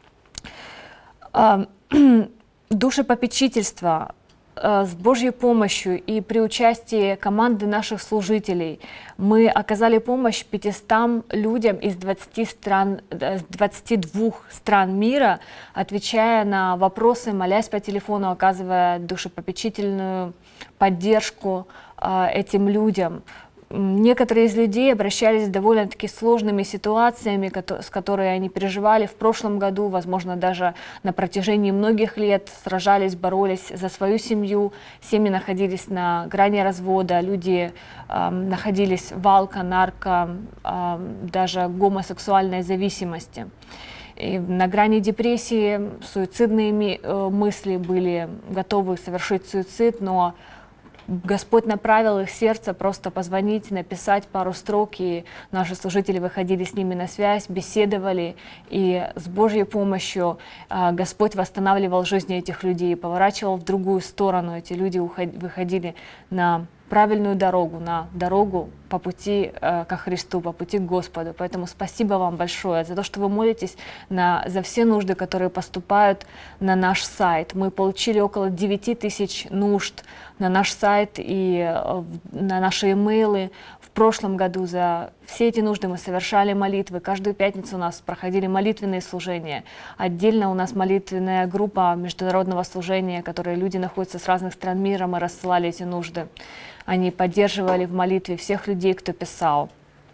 Speaker 3: Душепопечительство с Божьей помощью и при участии команды наших служителей мы оказали помощь пятистам людям из двадцати стран, двадцати двух стран мира, отвечая на вопросы, молясь по телефону, оказывая душепопечительную поддержку этим людям. Некоторые из людей обращались с довольно-таки сложными ситуациями, с которыми они переживали в прошлом году, возможно, даже на протяжении многих лет, сражались, боролись за свою семью, семьи находились на грани развода, люди э, находились в алко, нарко, э, даже гомосексуальной зависимости. И на грани депрессии, суицидные э, мысли, были готовы совершить суицид, но Господь направил их сердце просто позвонить, написать пару строк, и наши служители выходили с ними на связь, беседовали, и с Божьей помощью а, Господь восстанавливал жизни этих людей, поворачивал в другую сторону. Эти люди выходили на правильную дорогу, на дорогу по пути э, ко Христу, по пути к Господу. Поэтому спасибо вам большое за то, что вы молитесь на, за все нужды, которые поступают на наш сайт. Мы получили около девяти тысяч нужд на наш сайт и э, на наши имейлы. В прошлом году за все эти нужды мы совершали молитвы. Каждую пятницу у нас проходили молитвенные служения. Отдельно у нас молитвенная группа международного служения, в которой люди находятся с разных стран мира, мы рассылали эти нужды. Они поддерживали в молитве всех людей, кто писал.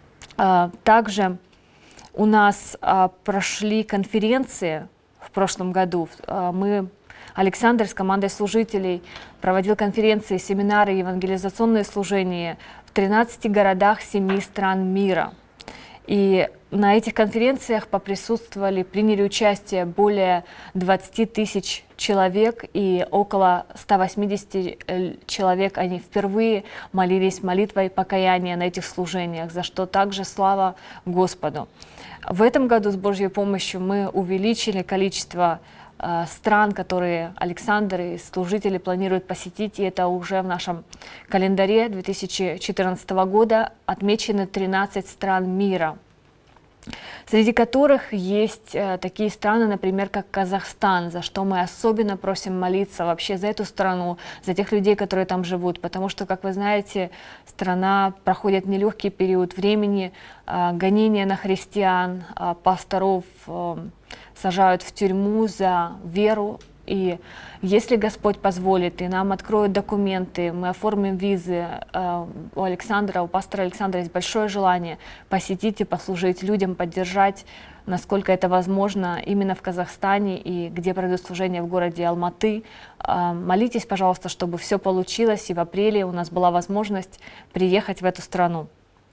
Speaker 3: Также у нас прошли конференции в прошлом году. Мы, Александр с командой служителей проводил конференции, семинары, евангелизационные служения в тринадцати городах семи стран мира. И на этих конференциях поприсутствовали, приняли участие более двадцати тысяч человек, и около ста восьмидесяти человек, они впервые молились молитвой покаяния на этих служениях, за что также слава Господу. В этом году с Божьей помощью мы увеличили количество э, стран, которые Александр и служители планируют посетить, и это уже в нашем календаре две тысячи четырнадцатого года отмечены тринадцать стран мира, среди которых есть э, такие страны, например, как Казахстан, за что мы особенно просим молиться вообще за эту страну, за тех людей, которые там живут, потому что, как вы знаете, страна проходит нелегкий период времени, э, гонения на христиан, э, пасторов э, сажают в тюрьму за веру. И если Господь позволит, и нам откроют документы, мы оформим визы, э, у Александра, у пастора Александра есть большое желание посетить и послужить людям, поддержать, насколько это возможно, именно в Казахстане, и где пройдут служения в городе Алматы. Э, молитесь, пожалуйста, чтобы все получилось, и в апреле у нас была возможность приехать в эту страну.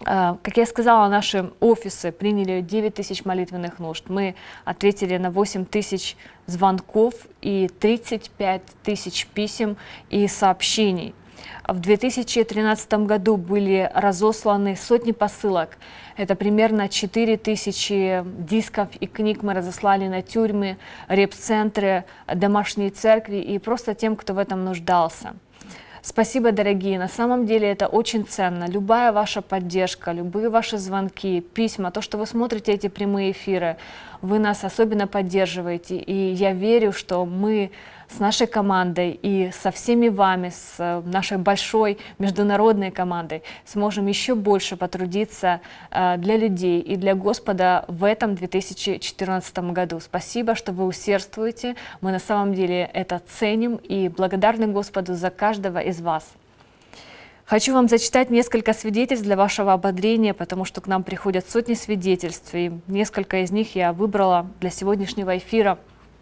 Speaker 3: Как я сказала, наши офисы приняли девять тысяч молитвенных нужд. Мы ответили на восемь тысяч звонков и тридцать пять тысяч писем и сообщений. В две тысячи тринадцатом году были разосланы сотни посылок. Это примерно четыре тысячи дисков и книг мы разослали на тюрьмы, репцентры, домашние церкви и просто тем, кто в этом нуждался. Спасибо, дорогие, на самом деле это очень ценно. Любая ваша поддержка, любые ваши звонки, письма, то, что вы смотрите эти прямые эфиры, вы нас особенно поддерживаете. И я верю, что мы с нашей командой и со всеми вами, с нашей большой международной командой сможем еще больше потрудиться для людей и для Господа в этом две тысячи четырнадцатом году. Спасибо, что вы усердствуете. Мы на самом деле это ценим и благодарны Господу за каждого из вас. Хочу вам зачитать несколько свидетельств для вашего ободрения, потому что к нам приходят сотни свидетельств, и несколько из них я выбрала для сегодняшнего эфира.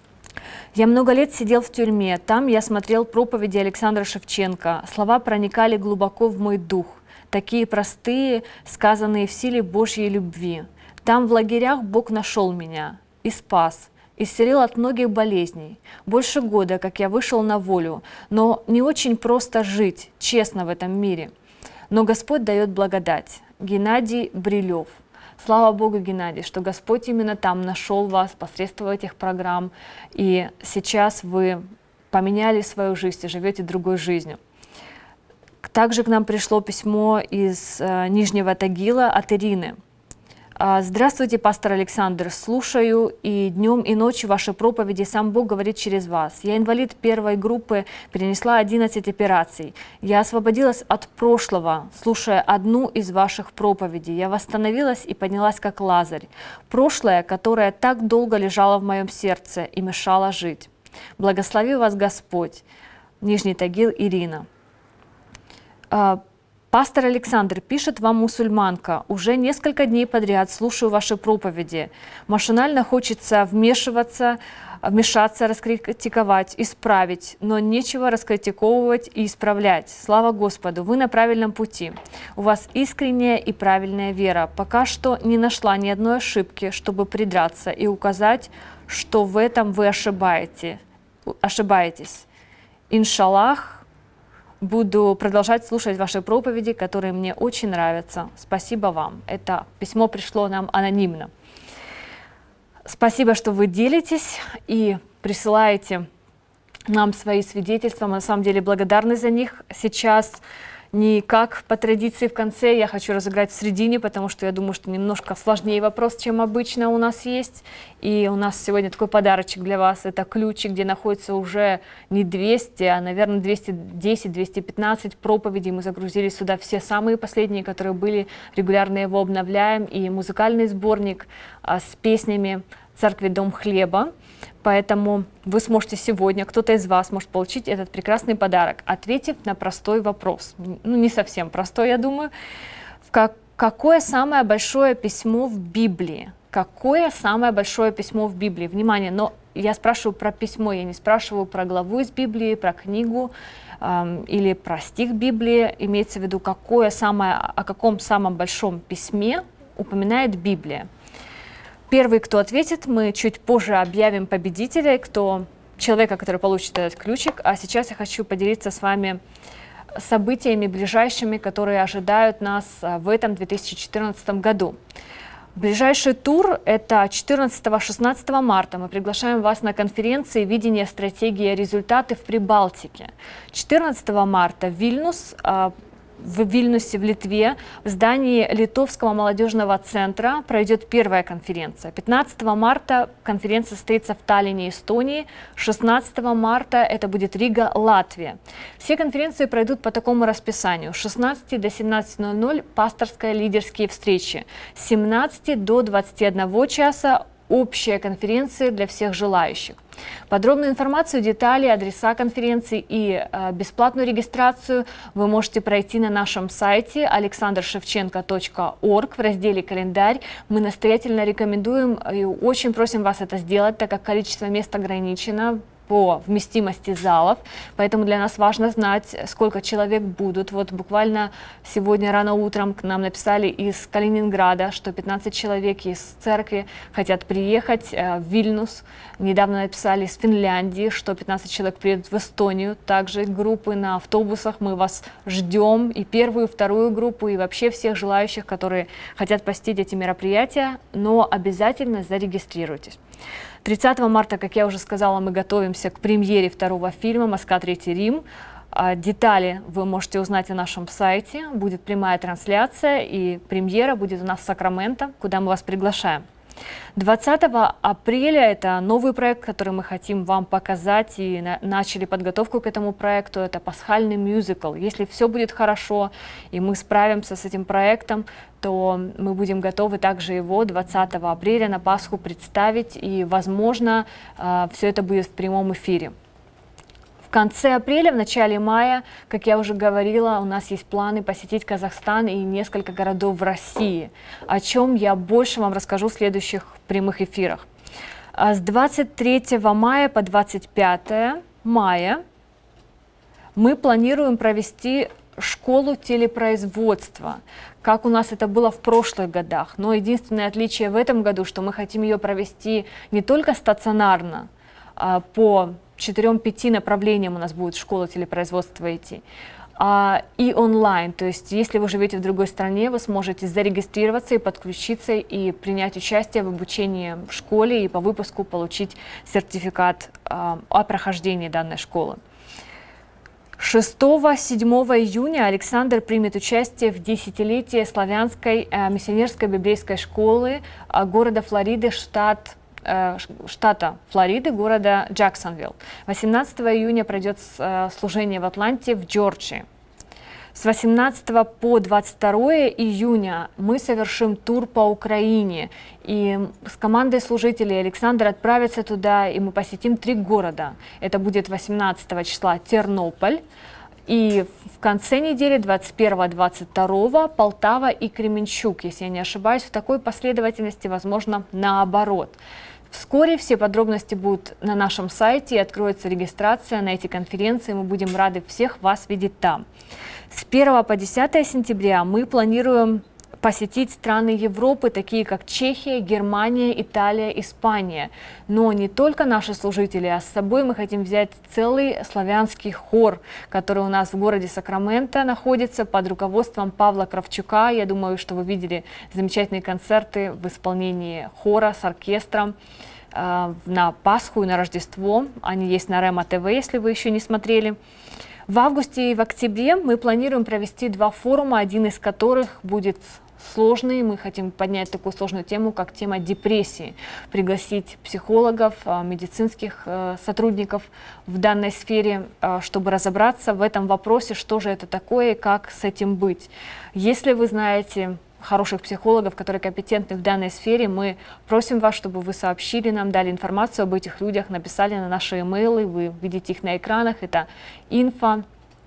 Speaker 3: Я много лет сидел в тюрьме. Там я смотрел проповеди Александра Шевченко. Слова проникали глубоко в мой дух. Такие простые, сказанные в силе Божьей любви. Там в лагерях Бог нашел меня и спас, исцелил от многих болезней. Больше года, как я вышел на волю, но не очень просто жить, честно в этом мире. Но Господь дает благодать. Геннадий Брилев. Слава Богу, Геннадий, что Господь именно там нашел вас посредством этих программ, и сейчас вы поменяли свою жизнь и живете другой жизнью. Также к нам пришло письмо из э, Нижнего Тагила от Ирины. Здравствуйте, пастор Александр, слушаю и днем, и ночью ваши проповеди, сам Бог говорит через вас. Я инвалид первой группы, перенесла одиннадцать операций. Я освободилась от прошлого, слушая одну из ваших проповедей. Я восстановилась и поднялась как Лазарь. Прошлое, которое так долго лежало в моем сердце и мешало жить. Благослови вас Господь. Нижний Тагил, Ирина. Пастор Александр, пишет вам мусульманка, уже несколько дней подряд слушаю ваши проповеди. Машинально хочется вмешиваться, вмешаться, раскритиковать, исправить, но нечего раскритиковывать и исправлять. Слава Господу, вы на правильном пути. У вас искренняя и правильная вера. Пока что не нашла ни одной ошибки, чтобы придраться и указать, что в этом вы ошибаете, ошибаетесь. Иншаллах, буду продолжать слушать ваши проповеди, которые мне очень нравятся. Спасибо вам. Это письмо пришло нам анонимно. Спасибо, что вы делитесь и присылаете нам свои свидетельства. Мы на самом деле благодарны за них. Сейчас не как по традиции в конце, я хочу разыграть в середине, потому что я думаю, что немножко сложнее вопрос, чем обычно у нас есть. И у нас сегодня такой подарочек для вас. Это ключик, где находится уже не двести, а, наверное, двести десять — двести пятнадцать проповедей. Мы загрузили сюда все самые последние, которые были, регулярно его обновляем. И музыкальный сборник а, с песнями «Церкви Дом Хлеба». Поэтому вы сможете сегодня, кто-то из вас может получить этот прекрасный подарок, ответив на простой вопрос. Ну, не совсем простой, я думаю. Как, какое самое большое письмо в Библии? Какое самое большое письмо в Библии? Внимание, но я спрашиваю про письмо, я не спрашиваю про главу из Библии, про книгу эм, или про стих Библии. Имеется в виду, какое самое, о каком самом большом письме упоминает Библия. Первый, кто ответит, мы чуть позже объявим победителя, кто, человека, который получит этот ключик. А сейчас я хочу поделиться с вами событиями ближайшими, которые ожидают нас в этом две тысячи четырнадцатом году. Ближайший тур – это четырнадцатого-шестнадцатого марта. Мы приглашаем вас на конференции «Видение, стратегия, результаты» в Прибалтике. четырнадцатого марта Вильнюс, в Вильнюсе, в Литве, в здании Литовского молодежного центра пройдет первая конференция. пятнадцатого марта конференция состоится в Таллине, Эстонии. шестнадцатого марта это будет Рига, Латвия. Все конференции пройдут по такому расписанию. С шестнадцати до семнадцати ноль ноль пасторские лидерские встречи. С семнадцати до двадцати одного часа общая конференция для всех желающих. Подробную информацию, детали, адреса конференции и э, бесплатную регистрацию вы можете пройти на нашем сайте александр шевченко точка орг в разделе «Календарь». Мы настоятельно рекомендуем и очень просим вас это сделать, так как количество мест ограничено. по вместимости залов, поэтому для нас важно знать, сколько человек будут. Вот буквально сегодня рано утром к нам написали из Калининграда, что пятнадцать человек из церкви хотят приехать в Вильнюс. Недавно написали из Финляндии, что пятнадцать человек приедут в Эстонию. Также группы на автобусах, мы вас ждем, и первую, и вторую группу, и вообще всех желающих, которые хотят посетить эти мероприятия, но обязательно зарегистрируйтесь. тридцатого марта, как я уже сказала, мы готовимся к премьере второго фильма «Москва, Третий Рим». Детали вы можете узнать на нашем сайте. Будет прямая трансляция, и премьера будет у нас в Сакраменто, куда мы вас приглашаем. двадцатого апреля это новый проект, который мы хотим вам показать, и на начали подготовку к этому проекту. Это пасхальный мюзикл. Если все будет хорошо, и мы справимся с этим проектом, то мы будем готовы также его двадцатого апреля на Пасху представить, и, возможно, все это будет в прямом эфире. В конце апреля, в начале мая, как я уже говорила, у нас есть планы посетить Казахстан и несколько городов в России, о чем я больше вам расскажу в следующих прямых эфирах. С двадцать третьего мая по двадцать пятое мая мы планируем провести школу телепроизводства, как у нас это было в прошлых годах. Но единственное отличие в этом году, что мы хотим ее провести не только стационарно, а по четырем-пяти направлениям у нас будет школа телепроизводства идти, а, и онлайн. То есть, если вы живете в другой стране, вы сможете зарегистрироваться и подключиться и принять участие в обучении в школе и по выпуску получить сертификат а, о прохождении данной школы. шестого-седьмого июня Александр примет участие в десятилетии славянской а, миссионерской библейской школы а, города Флориды, штат штата Флориды, города Джексонвилл. восемнадцатого июня пройдет служение в Атланте, в Джорджии. С восемнадцатого по двадцать второе июня мы совершим тур по Украине. И с командой служителей Александр отправится туда, и мы посетим три города. Это будет восемнадцатого числа Тернополь. И в конце недели, двадцать первого-двадцать второго, Полтава и Кременчуг, если я не ошибаюсь, в такой последовательности, возможно, наоборот. Вскоре все подробности будут на нашем сайте, и откроется регистрация на эти конференции. Мы будем рады всех вас видеть там. С первого по десятое сентября мы планируем посетить страны Европы, такие как Чехия, Германия, Италия, Испания. Но не только наши служители, а с собой мы хотим взять целый славянский хор, который у нас в городе Сакраменто находится под руководством Павла Кравчука. Я думаю, что вы видели замечательные концерты в исполнении хора с оркестром э, на Пасху и на Рождество. Они есть на Рема ТВ, если вы еще не смотрели. В августе и в октябре мы планируем провести два форума, один из которых будет сложный. Мы хотим поднять такую сложную тему, как тема депрессии, пригласить психологов, медицинских сотрудников в данной сфере, чтобы разобраться в этом вопросе, что же это такое и как с этим быть. Если вы знаете хороших психологов, которые компетентны в данной сфере, мы просим вас, чтобы вы сообщили нам, дали информацию об этих людях, написали на наши имейлы, вы видите их на экранах, это инфо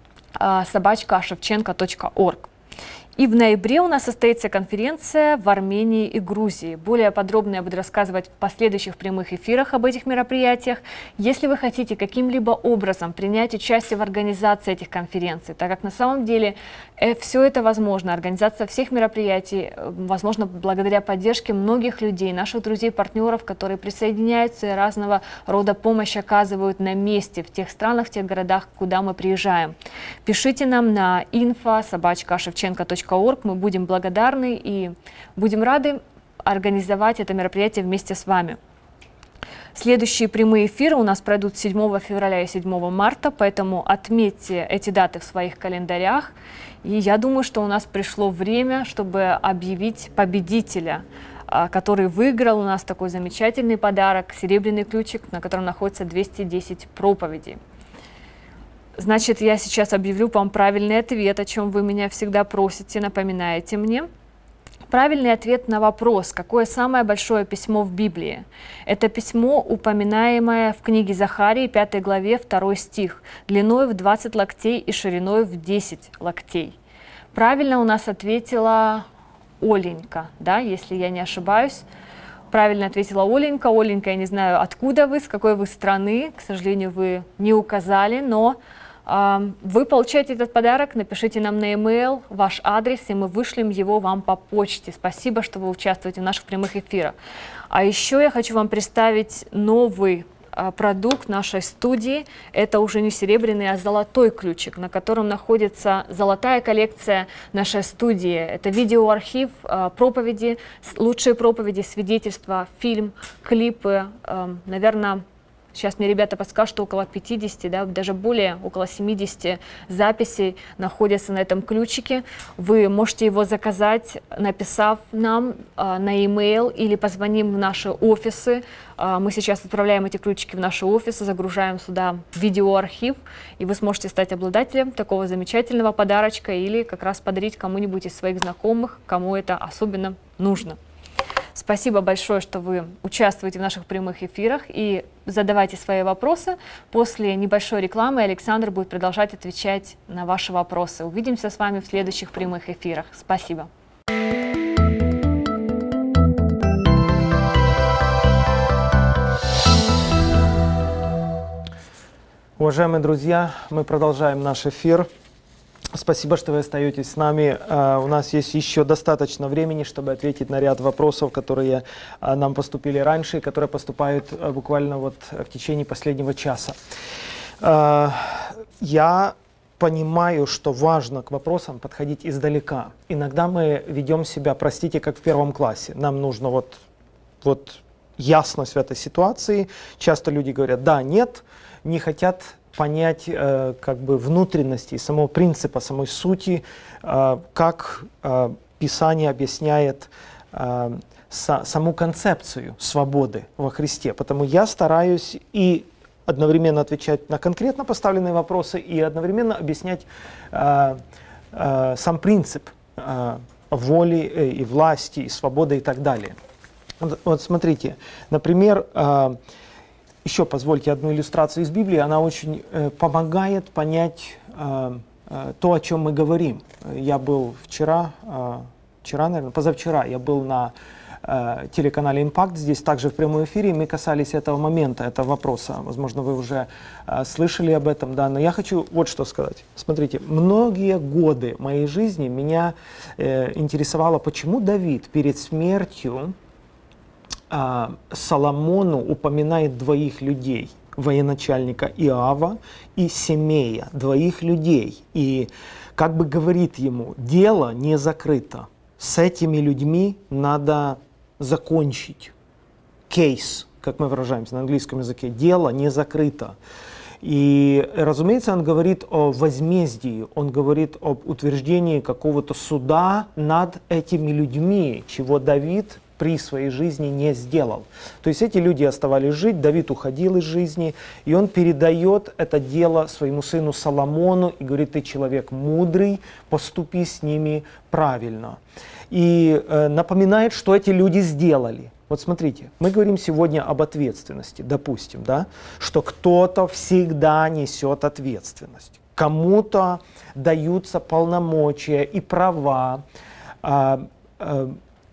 Speaker 3: собачка шевченко точка орг. И в ноябре у нас состоится конференция в Армении и Грузии. Более подробно я буду рассказывать в последующих прямых эфирах об этих мероприятиях. Если вы хотите каким-либо образом принять участие в организации этих конференций, так как на самом деле э, все это возможно, организация всех мероприятий э, возможно благодаря поддержке многих людей, наших друзей, партнеров, которые присоединяются и разного рода помощь оказывают на месте в тех странах, в тех городах, куда мы приезжаем. Пишите нам на инфо собачка шевченко точка орг. Мы будем благодарны и будем рады организовать это мероприятие вместе с вами. Следующие прямые эфиры у нас пройдут седьмого февраля и седьмого марта, поэтому отметьте эти даты в своих календарях. И я думаю, что у нас пришло время, чтобы объявить победителя, который выиграл у нас такой замечательный подарок, серебряный ключик, на котором находится двести десять проповедей. Значит, я сейчас объявлю вам правильный ответ, о чем вы меня всегда просите, напоминаете мне. Правильный ответ на вопрос, какое самое большое письмо в Библии? Это письмо, упоминаемое в книге Захарии, пятой главе, второй стих, длиной в двадцать локтей и шириной в десять локтей. Правильно у нас ответила Оленька, да, если я не ошибаюсь. правильно ответила Оленька. Оленька, я не знаю, откуда вы, с какой вы страны, к сожалению, вы не указали, но э, вы получаете этот подарок, напишите нам на e-mail ваш адрес, и мы вышлем его вам по почте. Спасибо, что вы участвуете в наших прямых эфирах. А еще я хочу вам представить новый продукт нашей студии. Это уже не серебряный, а золотой ключик, на котором находится золотая коллекция нашей студии. Это видеоархив, проповеди, лучшие проповеди, свидетельства, фильм, клипы, наверное, сейчас мне ребята подскажут, что около пятидесяти, да, даже более, около семидесяти записей находятся на этом ключике. Вы можете его заказать, написав нам э, на e-mail или позвоним в наши офисы. Э, мы сейчас отправляем эти ключики в наши офисы, загружаем сюда видеоархив, и вы сможете стать обладателем такого замечательного подарочка или как раз подарить кому-нибудь из своих знакомых, кому это особенно нужно. Спасибо большое, что вы участвуете в наших прямых эфирах и задавайте свои вопросы. После небольшой рекламы Александр будет продолжать отвечать на ваши вопросы. Увидимся с вами в следующих прямых эфирах. Спасибо.
Speaker 2: Уважаемые друзья, мы продолжаем наш эфир. Спасибо, что вы остаетесь с нами. Uh, у нас есть еще достаточно времени, чтобы ответить на ряд вопросов, которые uh, нам поступили раньше и которые поступают uh, буквально вот в течение последнего часа. Uh, я понимаю, что важно к вопросам подходить издалека. Иногда мы ведем себя, простите, как в первом классе. Нам нужно вот, вот ясность в этой ситуации. Часто люди говорят «да», «нет», не хотят понять э, как бы внутренности, самого принципа, самой сути, э, как э, Писание объясняет э, са, саму концепцию свободы во Христе. Потому я стараюсь и одновременно отвечать на конкретно поставленные вопросы, и одновременно объяснять э, э, сам принцип э, воли э, и власти, и свободы и так далее. Вот, вот смотрите, например, э, еще позвольте одну иллюстрацию из Библии, она очень э, помогает понять э, э, то, о чем мы говорим. Я был вчера, э, вчера, наверное, позавчера, я был на э, телеканале «Импакт», здесь также в прямом эфире, и мы касались этого момента, этого вопроса. Возможно, вы уже э, слышали об этом, да, но я хочу вот что сказать. Смотрите, многие годы моей жизни меня э, интересовало, почему Давид перед смертью Соломону упоминает двоих людей, военачальника Иова и Семея, двоих людей. И как бы говорит ему, дело не закрыто, с этими людьми надо закончить. Кейс, как мы выражаемся на английском языке, дело не закрыто. И, разумеется, он говорит о возмездии, он говорит об утверждении какого-то суда над этими людьми, чего Давид при своей жизни не сделал. То есть эти люди оставались жить, Давид уходил из жизни, и он передает это дело своему сыну Соломону и говорит: ты человек мудрый, поступи с ними правильно. И э, напоминает, что эти люди сделали. Вот смотрите, мы говорим сегодня об ответственности, допустим, да, что кто-то всегда несет ответственность, кому-то даются полномочия и права, э, э,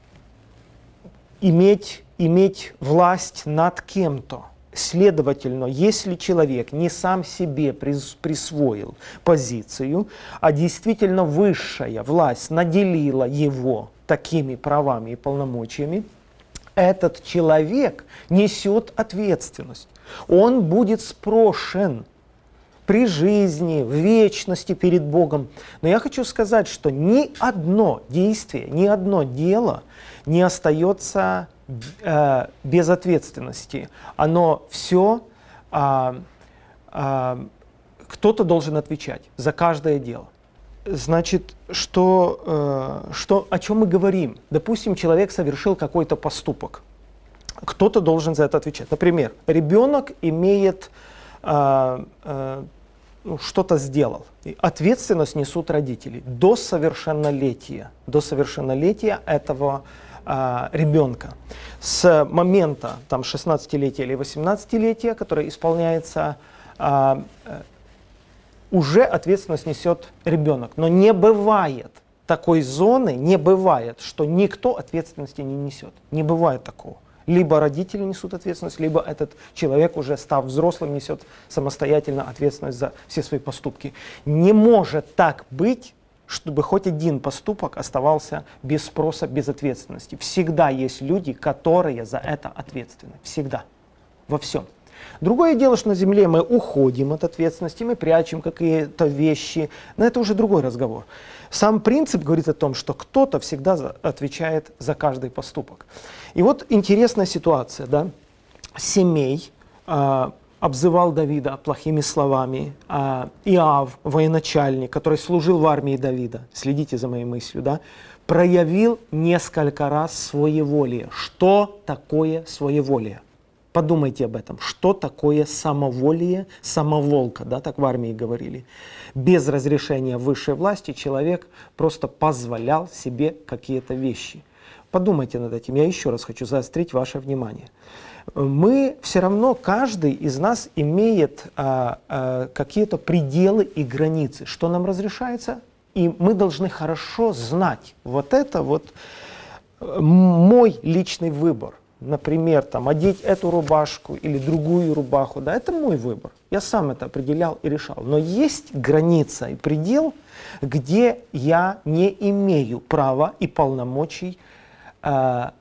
Speaker 2: Иметь, иметь власть над кем-то. Следовательно, если человек не сам себе присвоил позицию, а действительно высшая власть наделила его такими правами и полномочиями, этот человек несет ответственность. Он будет спрошен при жизни, в вечности перед Богом. Но я хочу сказать, что ни одно действие, ни одно дело не остается э, без ответственности. Оно все, э, э, кто-то должен отвечать за каждое дело. Значит, что, э, что, о чем мы говорим? Допустим, человек совершил какой-то поступок. Кто-то должен за это отвечать. Например, ребенок имеет... Э, э, что-то сделал. И ответственность несут родители до совершеннолетия, до совершеннолетия этого э, ребенка. С момента там, шестнадцатилетия или восемнадцатилетия, которое исполняется, э, э, уже ответственность несет ребенок. Но не бывает такой зоны, не бывает, что никто ответственности не несет. Не бывает такого. Либо родители несут ответственность, либо этот человек, уже став взрослым, несет самостоятельно ответственность за все свои поступки. Не может так быть, чтобы хоть один поступок оставался без спроса, без ответственности. Всегда есть люди, которые за это ответственны. Всегда. Во всем. Другое дело, что на земле мы уходим от ответственности, мы прячем какие-то вещи, но это уже другой разговор. Сам принцип говорит о том, что кто-то всегда за, отвечает за каждый поступок. И вот интересная ситуация, да? Семей э, обзывал Давида плохими словами. Э, Иав, военачальник, который служил в армии Давида, следите за моей мыслью, да? Проявил несколько раз своеволие. Что такое своеволие? Подумайте об этом. Что такое самоволие, самоволка, да, так в армии говорили. Без разрешения высшей власти человек просто позволял себе какие-то вещи. Подумайте над этим. Я еще раз хочу заострить ваше внимание. Мы все равно, каждый из нас имеет а, а, какие-то пределы и границы, что нам разрешается, и мы должны хорошо знать. Вот это вот мой личный выбор. Например, там, одеть эту рубашку или другую рубаху, да, это мой выбор. Я сам это определял и решал. Но есть граница и предел, где я не имею права и полномочий э,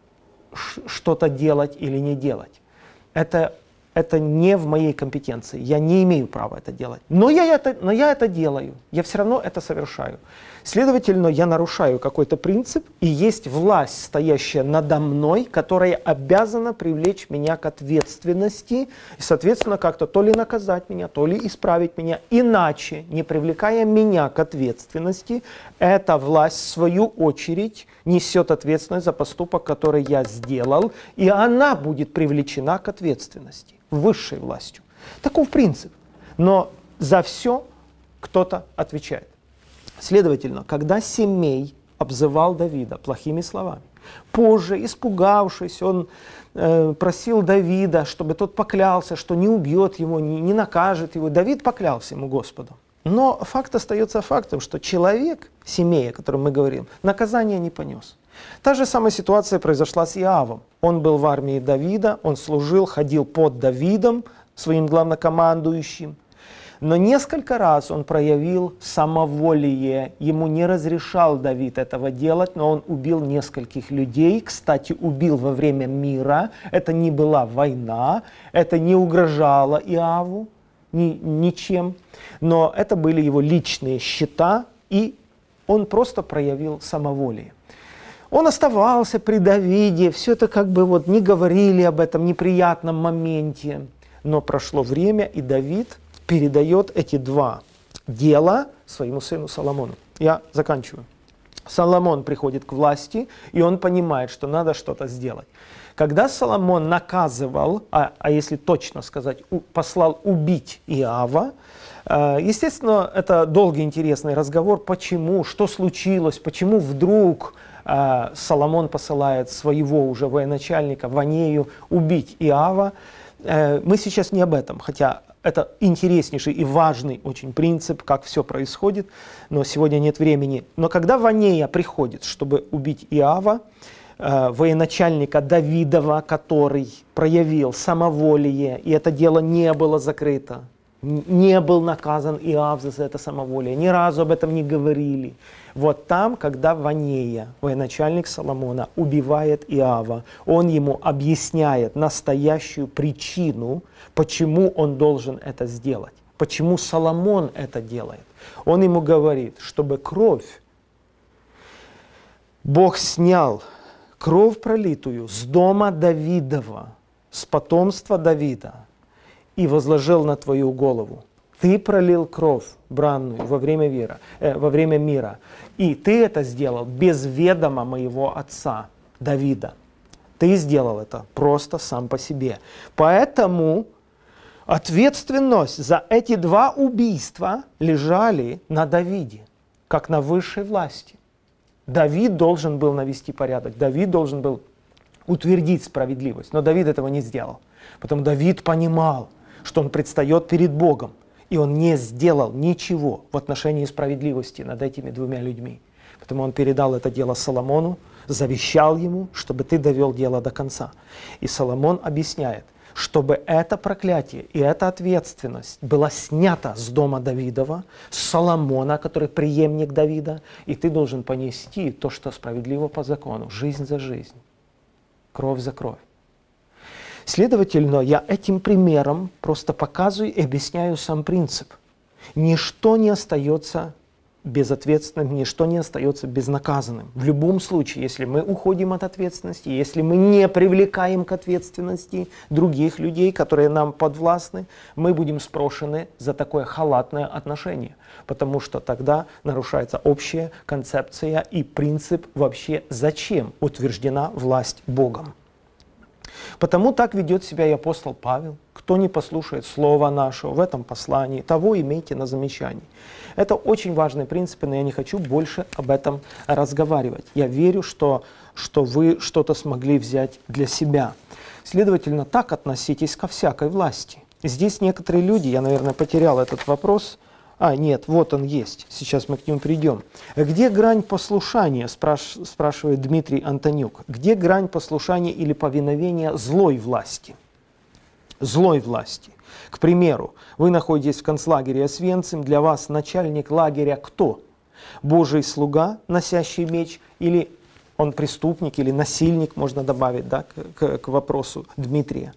Speaker 2: что-то делать или не делать. Это, это не в моей компетенции. Я не имею права это делать. Но я это, но я это делаю. Я все равно это совершаю. Следовательно, я нарушаю какой-то принцип, и есть власть, стоящая надо мной, которая обязана привлечь меня к ответственности, и, соответственно, как-то то ли наказать меня, то ли исправить меня. Иначе, не привлекая меня к ответственности, эта власть, в свою очередь, несет ответственность за поступок, который я сделал, и она будет привлечена к ответственности высшей властью. Таков принцип. Но за все кто-то отвечает. Следовательно, когда Семей обзывал Давида плохими словами, позже, испугавшись, он э, просил Давида, чтобы тот поклялся, что не убьет его, не, не накажет его. Давид поклялся ему Господу. Но факт остается фактом, что человек, Семей, о котором мы говорим, наказания не понес. Та же самая ситуация произошла с Иавом. Он был в армии Давида, он служил, ходил под Давидом, своим главнокомандующим. Но несколько раз он проявил самоволие, ему не разрешал Давид этого делать, но он убил нескольких людей, кстати, убил во время мира, это не была война, это не угрожало Иаву ни, ничем, но это были его личные счета, и он просто проявил самоволие. Он оставался при Давиде, все это как бы вот не говорили об этом неприятном моменте, но прошло время, и Давид передает эти два дела своему сыну Соломону. Я заканчиваю. Соломон приходит к власти, и он понимает, что надо что-то сделать. Когда Соломон наказывал, а, а если точно сказать, у, послал убить Иава, э, естественно, это долгий интересный разговор, почему, что случилось, почему вдруг э, Соломон посылает своего уже военачальника Ванею убить Иава. Э, мы сейчас не об этом, хотя это интереснейший и важный очень принцип, как все происходит, но сегодня нет времени. Но когда Ванея приходит, чтобы убить Иава, э, военачальника Давидова, который проявил самоволие, и это дело не было закрыто, не был наказан Иав за это самоволие, ни разу об этом не говорили. Вот там, когда Ванея, военачальник Соломона, убивает Иава, он ему объясняет настоящую причину, почему он должен это сделать, почему Соломон это делает. Он ему говорит, чтобы кровь, Бог снял кровь пролитую с дома Давидова, с потомства Давида, и возложил на твою голову. Ты пролил кровь бранную во время, вера, э, во время мира, и ты это сделал без ведома моего отца Давида. Ты сделал это просто сам по себе. Поэтому ответственность за эти два убийства лежали на Давиде, как на высшей власти. Давид должен был навести порядок, Давид должен был утвердить справедливость, но Давид этого не сделал. Потом Давид понимал, что он предстает перед Богом, и он не сделал ничего в отношении справедливости над этими двумя людьми. Поэтому он передал это дело Соломону, завещал ему, чтобы ты довел дело до конца. И Соломон объясняет, чтобы это проклятие и эта ответственность была снята с дома Давидова, с Соломона, который преемник Давида, и ты должен понести то, что справедливо по закону, жизнь за жизнь, кровь за кровь. Следовательно, я этим примером просто показываю и объясняю сам принцип. Ничто не остается безответственным, ничто не остается безнаказанным. В любом случае, если мы уходим от ответственности, если мы не привлекаем к ответственности других людей, которые нам подвластны, мы будем спрошены за такое халатное отношение, потому что тогда нарушается общая концепция и принцип вообще, зачем утверждена власть Богом. Потому так ведет себя и апостол Павел. Кто не послушает слова нашего в этом послании, того имейте на замечании. Это очень важные принципы, но я не хочу больше об этом разговаривать. Я верю, что, что вы что-то смогли взять для себя. Следовательно, так относитесь ко всякой власти. Здесь некоторые люди, я, наверное, потерял этот вопрос. А, нет, вот он есть, сейчас мы к нему придем. Где грань послушания, спраш, спрашивает Дмитрий Антонюк. Где грань послушания или повиновения злой власти? Злой власти. К примеру, вы находитесь в концлагере Освенцим, для вас начальник лагеря кто? Божий слуга, носящий меч, или он преступник, или насильник, можно добавить, да, к, к, к вопросу Дмитрия.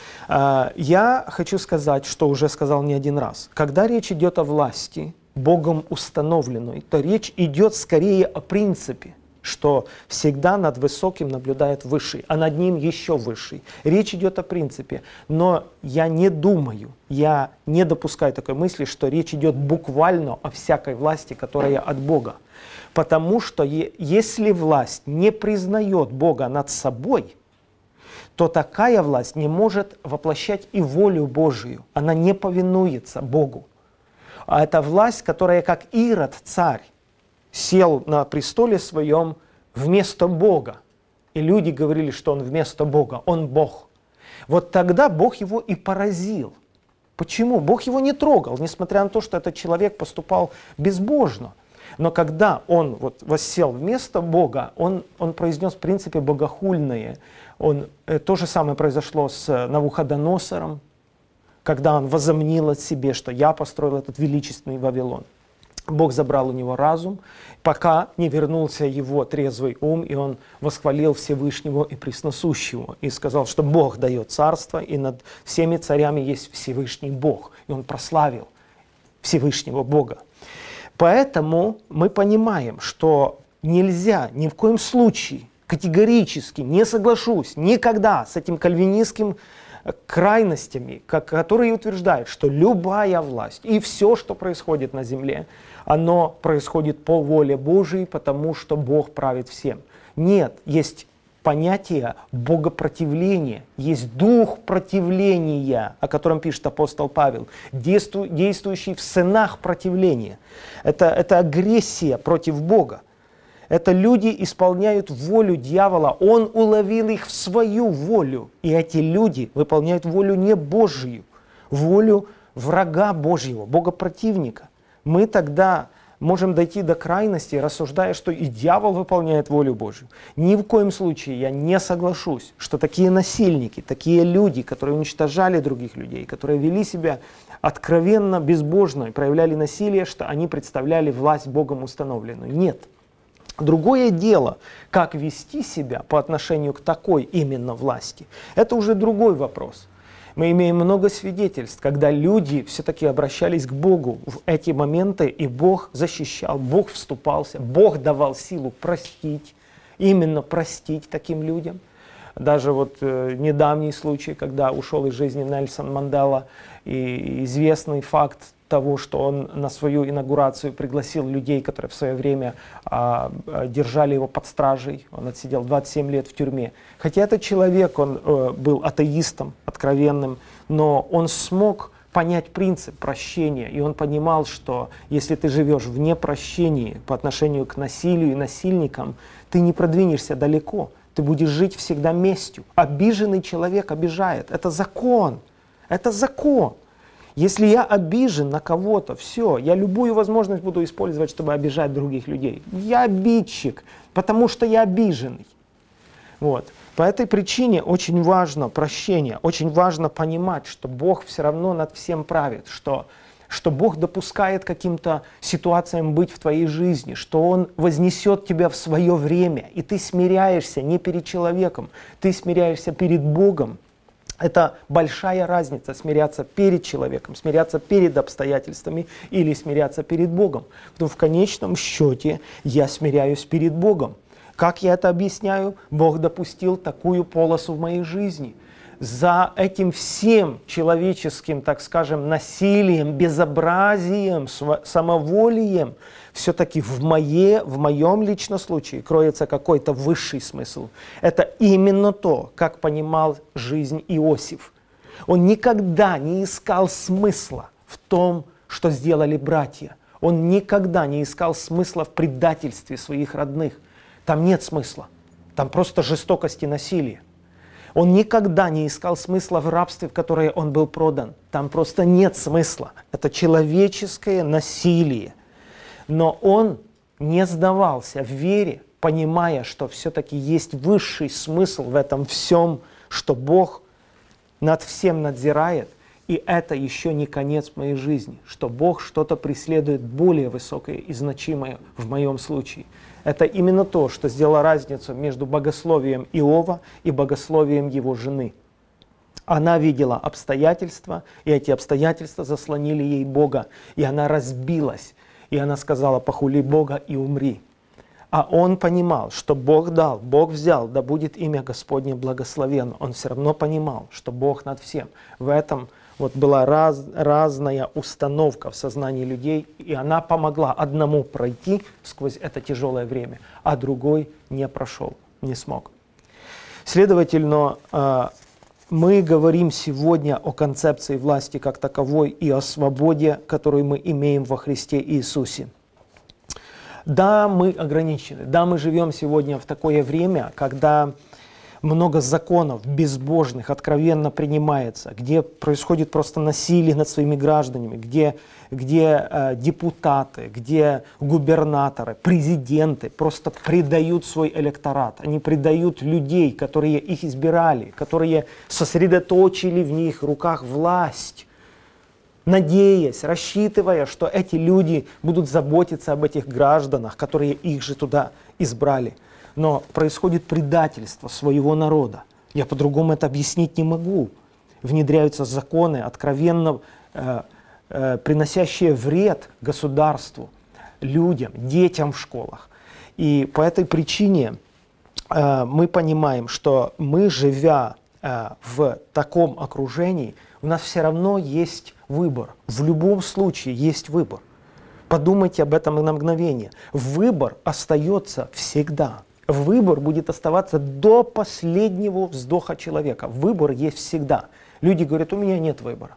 Speaker 2: Я хочу сказать, что уже сказал не один раз. Когда речь идет о власти, Богом установленной, то речь идет скорее о принципе, что всегда над высоким наблюдает высший, а над ним еще высший. Речь идет о принципе, но я не думаю, я не допускаю такой мысли, что речь идет буквально о всякой власти, которая от Бога. Потому что если власть не признает Бога над собой, то такая власть не может воплощать и волю Божию. Она не повинуется Богу. А это власть, которая, как Ирод, царь, сел на престоле своем вместо Бога. И люди говорили, что он вместо Бога, он Бог. Вот тогда Бог его и поразил. Почему? Бог его не трогал, несмотря на то, что этот человек поступал безбожно. Но когда он вот воссел вместо Бога, он, он произнес в принципе богохульное. Он, э, то же самое произошло с Навуходоносором, когда он возомнил о себе, что я построил этот величественный Вавилон. Бог забрал у него разум, пока не вернулся его трезвый ум, и он восхвалил Всевышнего и Пресносущего, и сказал, что Бог дает царство, и над всеми царями есть Всевышний Бог. И он прославил Всевышнего Бога. Поэтому мы понимаем, что нельзя ни в коем случае, категорически не соглашусь никогда с этим кальвинистским крайностями, которые утверждают, что любая власть и все, что происходит на земле, оно происходит по воле Божией, потому что Бог правит всем. Нет, есть понятие богопротивления, есть дух противления, о котором пишет апостол Павел, действу, действующий в сынах противления. Это, это агрессия против Бога. Это люди исполняют волю дьявола, он уловил их в свою волю. И эти люди выполняют волю не Божью, волю врага Божьего, богопротивника. Мы тогда можем дойти до крайности, рассуждая, что и дьявол выполняет волю Божью. Ни в коем случае я не соглашусь, что такие насильники, такие люди, которые уничтожали других людей, которые вели себя откровенно безбожно и проявляли насилие, что они представляли власть Богом установленную. Нет. Другое дело, как вести себя по отношению к такой именно власти, это уже другой вопрос. Мы имеем много свидетельств, когда люди все-таки обращались к Богу в эти моменты, и Бог защищал, Бог вступался, Бог давал силу простить, именно простить таким людям. Даже вот э, недавний случай, когда ушел из жизни Нельсон Мандела, и известный факт того, что он на свою инаугурацию пригласил людей, которые в свое время а, держали его под стражей. Он отсидел двадцать семь лет в тюрьме. Хотя этот человек, он э, был атеистом, откровенным, но он смог понять принцип прощения. И он понимал, что если ты живешь в непрощении по отношению к насилию и насильникам, ты не продвинешься далеко. Ты будешь жить всегда местью. Обиженный человек обижает. Это закон. Это закон. Если я обижен на кого-то, все, я любую возможность буду использовать, чтобы обижать других людей. Я обидчик, потому что я обиженный. Вот. По этой причине очень важно прощение, очень важно понимать, что Бог все равно над всем правит, что, что Бог допускает каким-то ситуациям быть в твоей жизни, что Он вознесет тебя в свое время, и ты смиряешься не перед человеком, ты смиряешься перед Богом. Это большая разница — смиряться перед человеком, смиряться перед обстоятельствами или смиряться перед Богом. Но в конечном счете я смиряюсь перед Богом. Как я это объясняю? Бог допустил такую полосу в моей жизни. За этим всем человеческим, так скажем, насилием, безобразием, самоволием, все-таки в, мое, в моем личном случае кроется какой-то высший смысл. Это именно то, как понимал жизнь Иосиф. Он никогда не искал смысла в том, что сделали братья. Он никогда не искал смысла в предательстве своих родных. Там нет смысла. Там просто жестокость и насилие. Он никогда не искал смысла в рабстве, в которое он был продан. Там просто нет смысла. Это человеческое насилие. Но он не сдавался в вере, понимая, что все-таки есть высший смысл в этом всем, что Бог над всем надзирает. И это еще не конец моей жизни, что Бог что-то преследует более высокое и значимое в моем случае. Это именно то, что сделало разницу между богословием Иова и богословием его жены. Она видела обстоятельства, и эти обстоятельства заслонили ей Бога, и она разбилась, и она сказала: «Похули Бога и умри». А он понимал, что Бог дал, Бог взял, да будет имя Господне благословенно. Он все равно понимал, что Бог над всем. В этом вот была раз, разная установка в сознании людей, и она помогла одному пройти сквозь это тяжелое время, а другой не прошел, не смог. Следовательно, мы говорим сегодня о концепции власти как таковой и о свободе, которую мы имеем во Христе Иисусе. Да, мы ограничены, да, мы живем сегодня в такое время, когда много законов безбожных откровенно принимается, где происходит просто насилие над своими гражданами, где, где э, депутаты, где губернаторы, президенты просто предают свой электорат. Они предают людей, которые их избирали, которые сосредоточили в них руках власть, надеясь, рассчитывая, что эти люди будут заботиться об этих гражданах, которые их же туда избрали. Но происходит предательство своего народа. Я по-другому это объяснить не могу. Внедряются законы, откровенно э, э, приносящие вред государству, людям, детям в школах. И по этой причине э, мы понимаем, что мы, живя э, в таком окружении, у нас все равно есть выбор. В любом случае есть выбор. Подумайте об этом на мгновение. Выбор остается всегда. Выбор будет оставаться до последнего вздоха человека. Выбор есть всегда. Люди говорят: у меня нет выбора.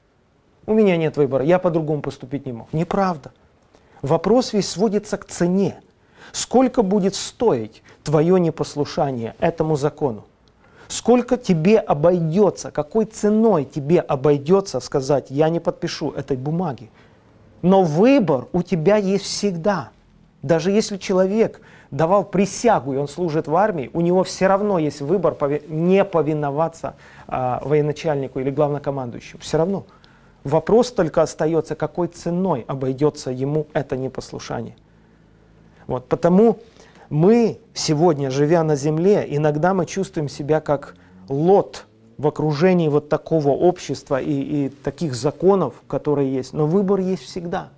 Speaker 2: У меня нет выбора, я по-другому поступить не мог. Неправда. Вопрос весь сводится к цене. Сколько будет стоить твое непослушание этому закону? Сколько тебе обойдется, какой ценой тебе обойдется сказать: я не подпишу этой бумаги? Но выбор у тебя есть всегда. Даже если человек давал присягу, и он служит в армии, у него все равно есть выбор не повиноваться а, военачальнику или главнокомандующему. Все равно. Вопрос только остается, какой ценой обойдется ему это непослушание. Вот, потому мы сегодня, живя на земле, иногда мы чувствуем себя как Лот в окружении вот такого общества и, и таких законов, которые есть. Но выбор есть всегда.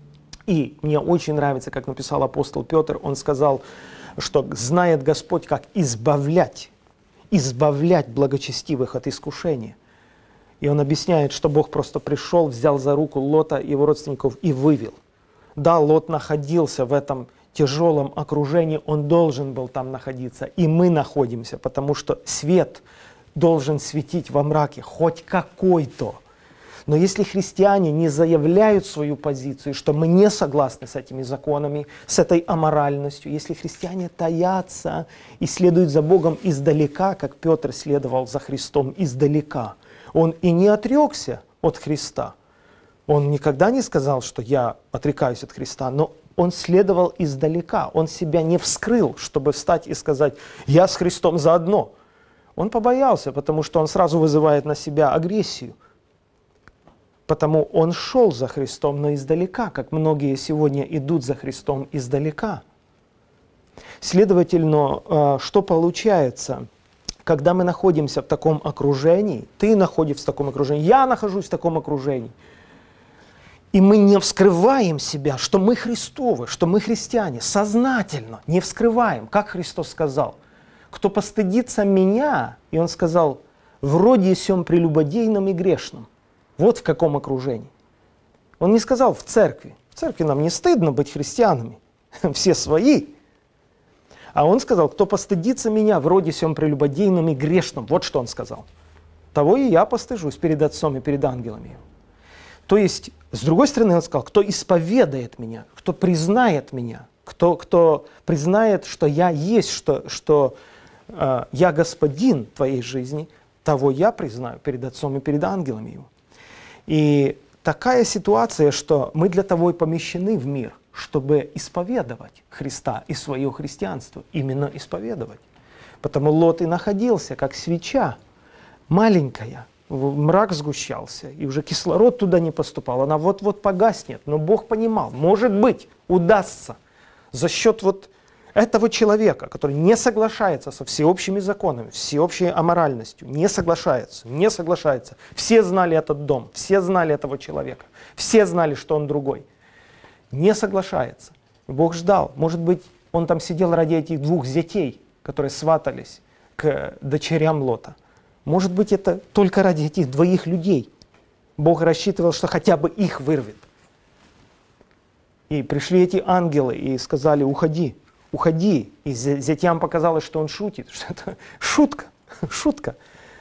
Speaker 2: И мне очень нравится, как написал апостол Петр, он сказал, что знает Господь, как избавлять, избавлять благочестивых от искушения. И он объясняет, что Бог просто пришел, взял за руку Лота и его родственников и вывел. Да, Лот находился в этом тяжелом окружении, он должен был там находиться, и мы находимся, потому что свет должен светить во мраке, хоть какой-то. Но если христиане не заявляют свою позицию, что мы не согласны с этими законами, с этой аморальностью, если христиане таятся и следуют за Богом издалека, как Петр следовал за Христом издалека, он и не отрекся от Христа, Он никогда не сказал, что я отрекаюсь от Христа, но он следовал издалека, он себя не вскрыл, чтобы встать и сказать, я с Христом заодно. Он побоялся, потому что он сразу вызывает на себя агрессию. Потому он шел за Христом, но издалека, как многие сегодня идут за Христом издалека. Следовательно, что получается, когда мы находимся в таком окружении, ты находишься в таком окружении, я нахожусь в таком окружении, и мы не вскрываем себя, что мы Христовы, что мы христиане, сознательно не вскрываем, как Христос сказал, кто постыдится меня, и Он сказал, вроде сем прелюбодейном и грешном. Вот в каком окружении. Он не сказал в церкви. В церкви нам не стыдно быть христианами. Все свои. А он сказал, кто постыдится меня, вроде сем прелюбодейном и грешном. Вот что он сказал. Того и я постыжусь перед Отцом и перед ангелами. То есть, с другой стороны, он сказал, кто исповедает меня, кто признает меня, кто, кто признает, что я есть, что, что э, я господин твоей жизни, того я признаю перед Отцом и перед ангелами его. И такая ситуация, что мы для того и помещены в мир, чтобы исповедовать Христа и свое христианство, именно исповедовать. Потому Лот и находился, как свеча, маленькая, мрак сгущался, и уже кислород туда не поступал, она вот-вот погаснет. Но Бог понимал, может быть, удастся за счет вот этого человека, который не соглашается со всеобщими законами, всеобщей аморальностью, не соглашается, не соглашается. Все знали этот дом, все знали этого человека, все знали, что он другой. Не соглашается. Бог ждал. Может быть, он там сидел ради этих двух зятей, которые сватались к дочерям Лота. Может быть, это только ради этих двоих людей. Бог рассчитывал, что хотя бы их вырвет. И пришли эти ангелы и сказали, уходи. Уходи. И зятям показалось, что он шутит, что это шутка, шутка.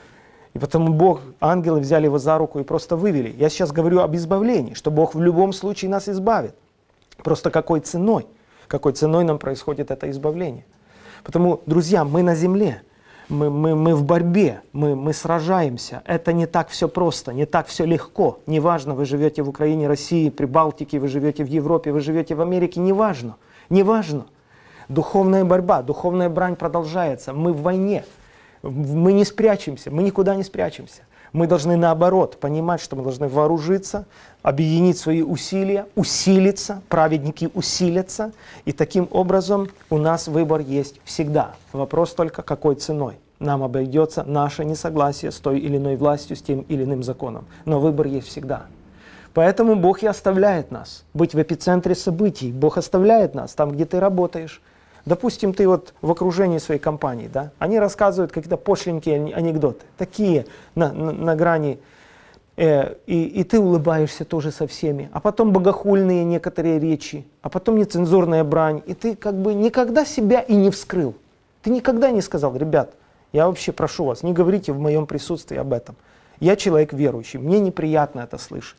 Speaker 2: И потому Бог, ангелы взяли его за руку и просто вывели. Я сейчас говорю об избавлении, что Бог в любом случае нас избавит. Просто какой ценой? Какой ценой нам происходит это избавление? Потому, друзья, мы на земле, мы, мы, мы в борьбе, мы, мы сражаемся. Это не так все просто, не так все легко. Неважно, вы живете в Украине, России, Прибалтике, вы живете в Европе, вы живете в Америке, неважно, неважно. Духовная борьба, духовная брань продолжается. Мы в войне. Мы не спрячемся, мы никуда не спрячемся. Мы должны наоборот понимать, что мы должны вооружиться, объединить свои усилия, усилиться, праведники усилятся. И таким образом у нас выбор есть всегда. Вопрос только, какой ценой нам обойдется наше несогласие с той или иной властью, с тем или иным законом. Но выбор есть всегда. Поэтому Бог и оставляет нас быть в эпицентре событий. Бог оставляет нас там, где ты работаешь. Допустим, ты вот в окружении своей компании, да, они рассказывают какие-то пошленькие анекдоты, такие на, на, на грани, э, и, и ты улыбаешься тоже со всеми, а потом богохульные некоторые речи, а потом нецензурная брань, и ты как бы никогда себя и не вскрыл. Ты никогда не сказал, ребят, я вообще прошу вас, не говорите в моем присутствии об этом. Я человек верующий, мне неприятно это слышать.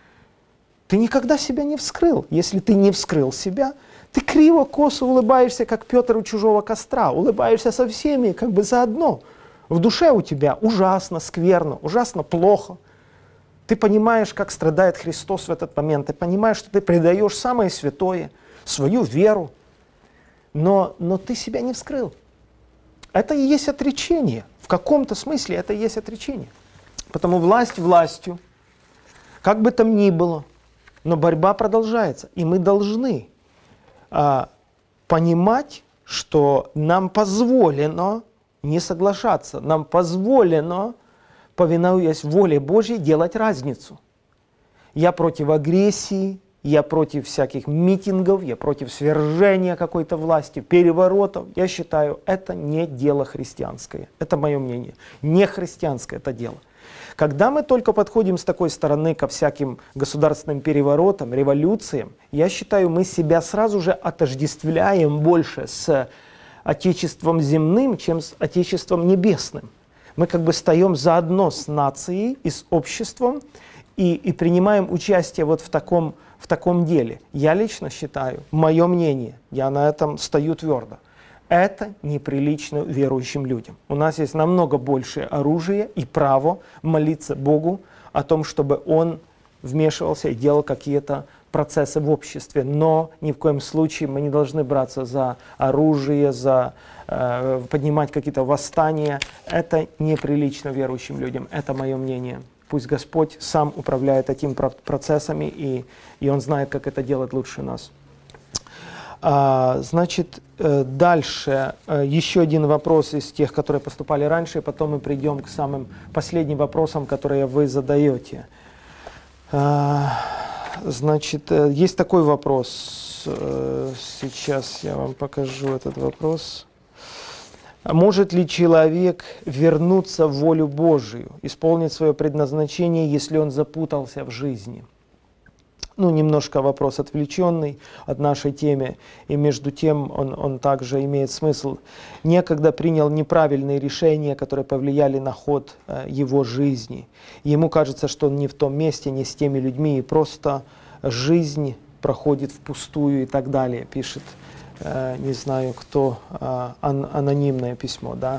Speaker 2: Ты никогда себя не вскрыл. Если ты не вскрыл себя, ты криво, косо улыбаешься, как Петр у чужого костра, улыбаешься со всеми, как бы заодно. В душе у тебя ужасно, скверно, ужасно плохо. Ты понимаешь, как страдает Христос в этот момент, ты понимаешь, что ты предаешь самое святое, свою веру, но, но ты себя не вскрыл. Это и есть отречение. В каком-то смысле это и есть отречение. Потому власть властью, как бы там ни было, но борьба продолжается, и мы должны а, понимать, что нам позволено не соглашаться, нам позволено, повинуясь воле Божьей, делать разницу. Я против агрессии, я против всяких митингов, я против свержения какой-то власти, переворотов. Я считаю, это не дело христианское. Это мое мнение. Не христианское это дело. Когда мы только подходим с такой стороны ко всяким государственным переворотам, революциям, я считаю, мы себя сразу же отождествляем больше с Отечеством земным, чем с Отечеством небесным. Мы как бы встаем заодно с нацией и с обществом и, и принимаем участие вот в таком, в таком деле. Я лично считаю, мое мнение, я на этом стою твердо, это неприлично верующим людям. У нас есть намного больше оружия и право молиться Богу о том, чтобы Он вмешивался и делал какие-то процессы в обществе. Но ни в коем случае мы не должны браться за оружие, за э, поднимать какие-то восстания. Это неприлично верующим людям. Это мое мнение. Пусть Господь сам управляет этими процессами, и, и Он знает, как это делать лучше нас. А, значит, дальше еще один вопрос из тех, которые поступали раньше, и потом мы придем к самым последним вопросам, которые вы задаете. А, значит, есть такой вопрос. Сейчас я вам покажу этот вопрос. Может ли человек вернуться в волю Божию, исполнить свое предназначение, если он запутался в жизни? Ну, немножко вопрос отвлеченный от нашей темы, и между тем он, он также имеет смысл. Некогда принял неправильные решения, которые повлияли на ход э, его жизни. Ему кажется, что он не в том месте, не с теми людьми, и просто жизнь проходит впустую и так далее, пишет. Не знаю, кто, ан анонимное письмо, да.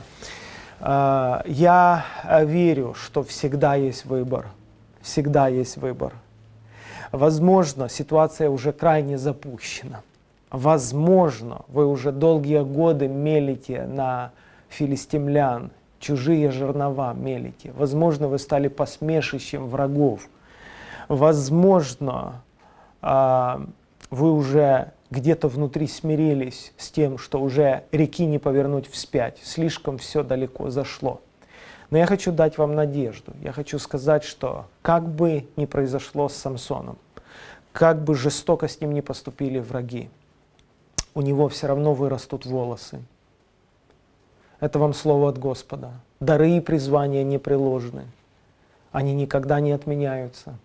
Speaker 2: Я верю, что всегда есть выбор, всегда есть выбор. Возможно, ситуация уже крайне запущена. Возможно, вы уже долгие годы мелите на филистимлян, чужие жернова мелите. Возможно, вы стали посмешищем врагов. Возможно, вы уже где-то внутри смирились с тем, что уже реки не повернуть вспять, слишком все далеко зашло. Но я хочу дать вам надежду. Я хочу сказать, что как бы ни произошло с Самсоном, как бы жестоко с ним ни поступили враги, у него все равно вырастут волосы. Это вам слово от Господа. Дары и призвания не приложены. Они никогда не отменяются.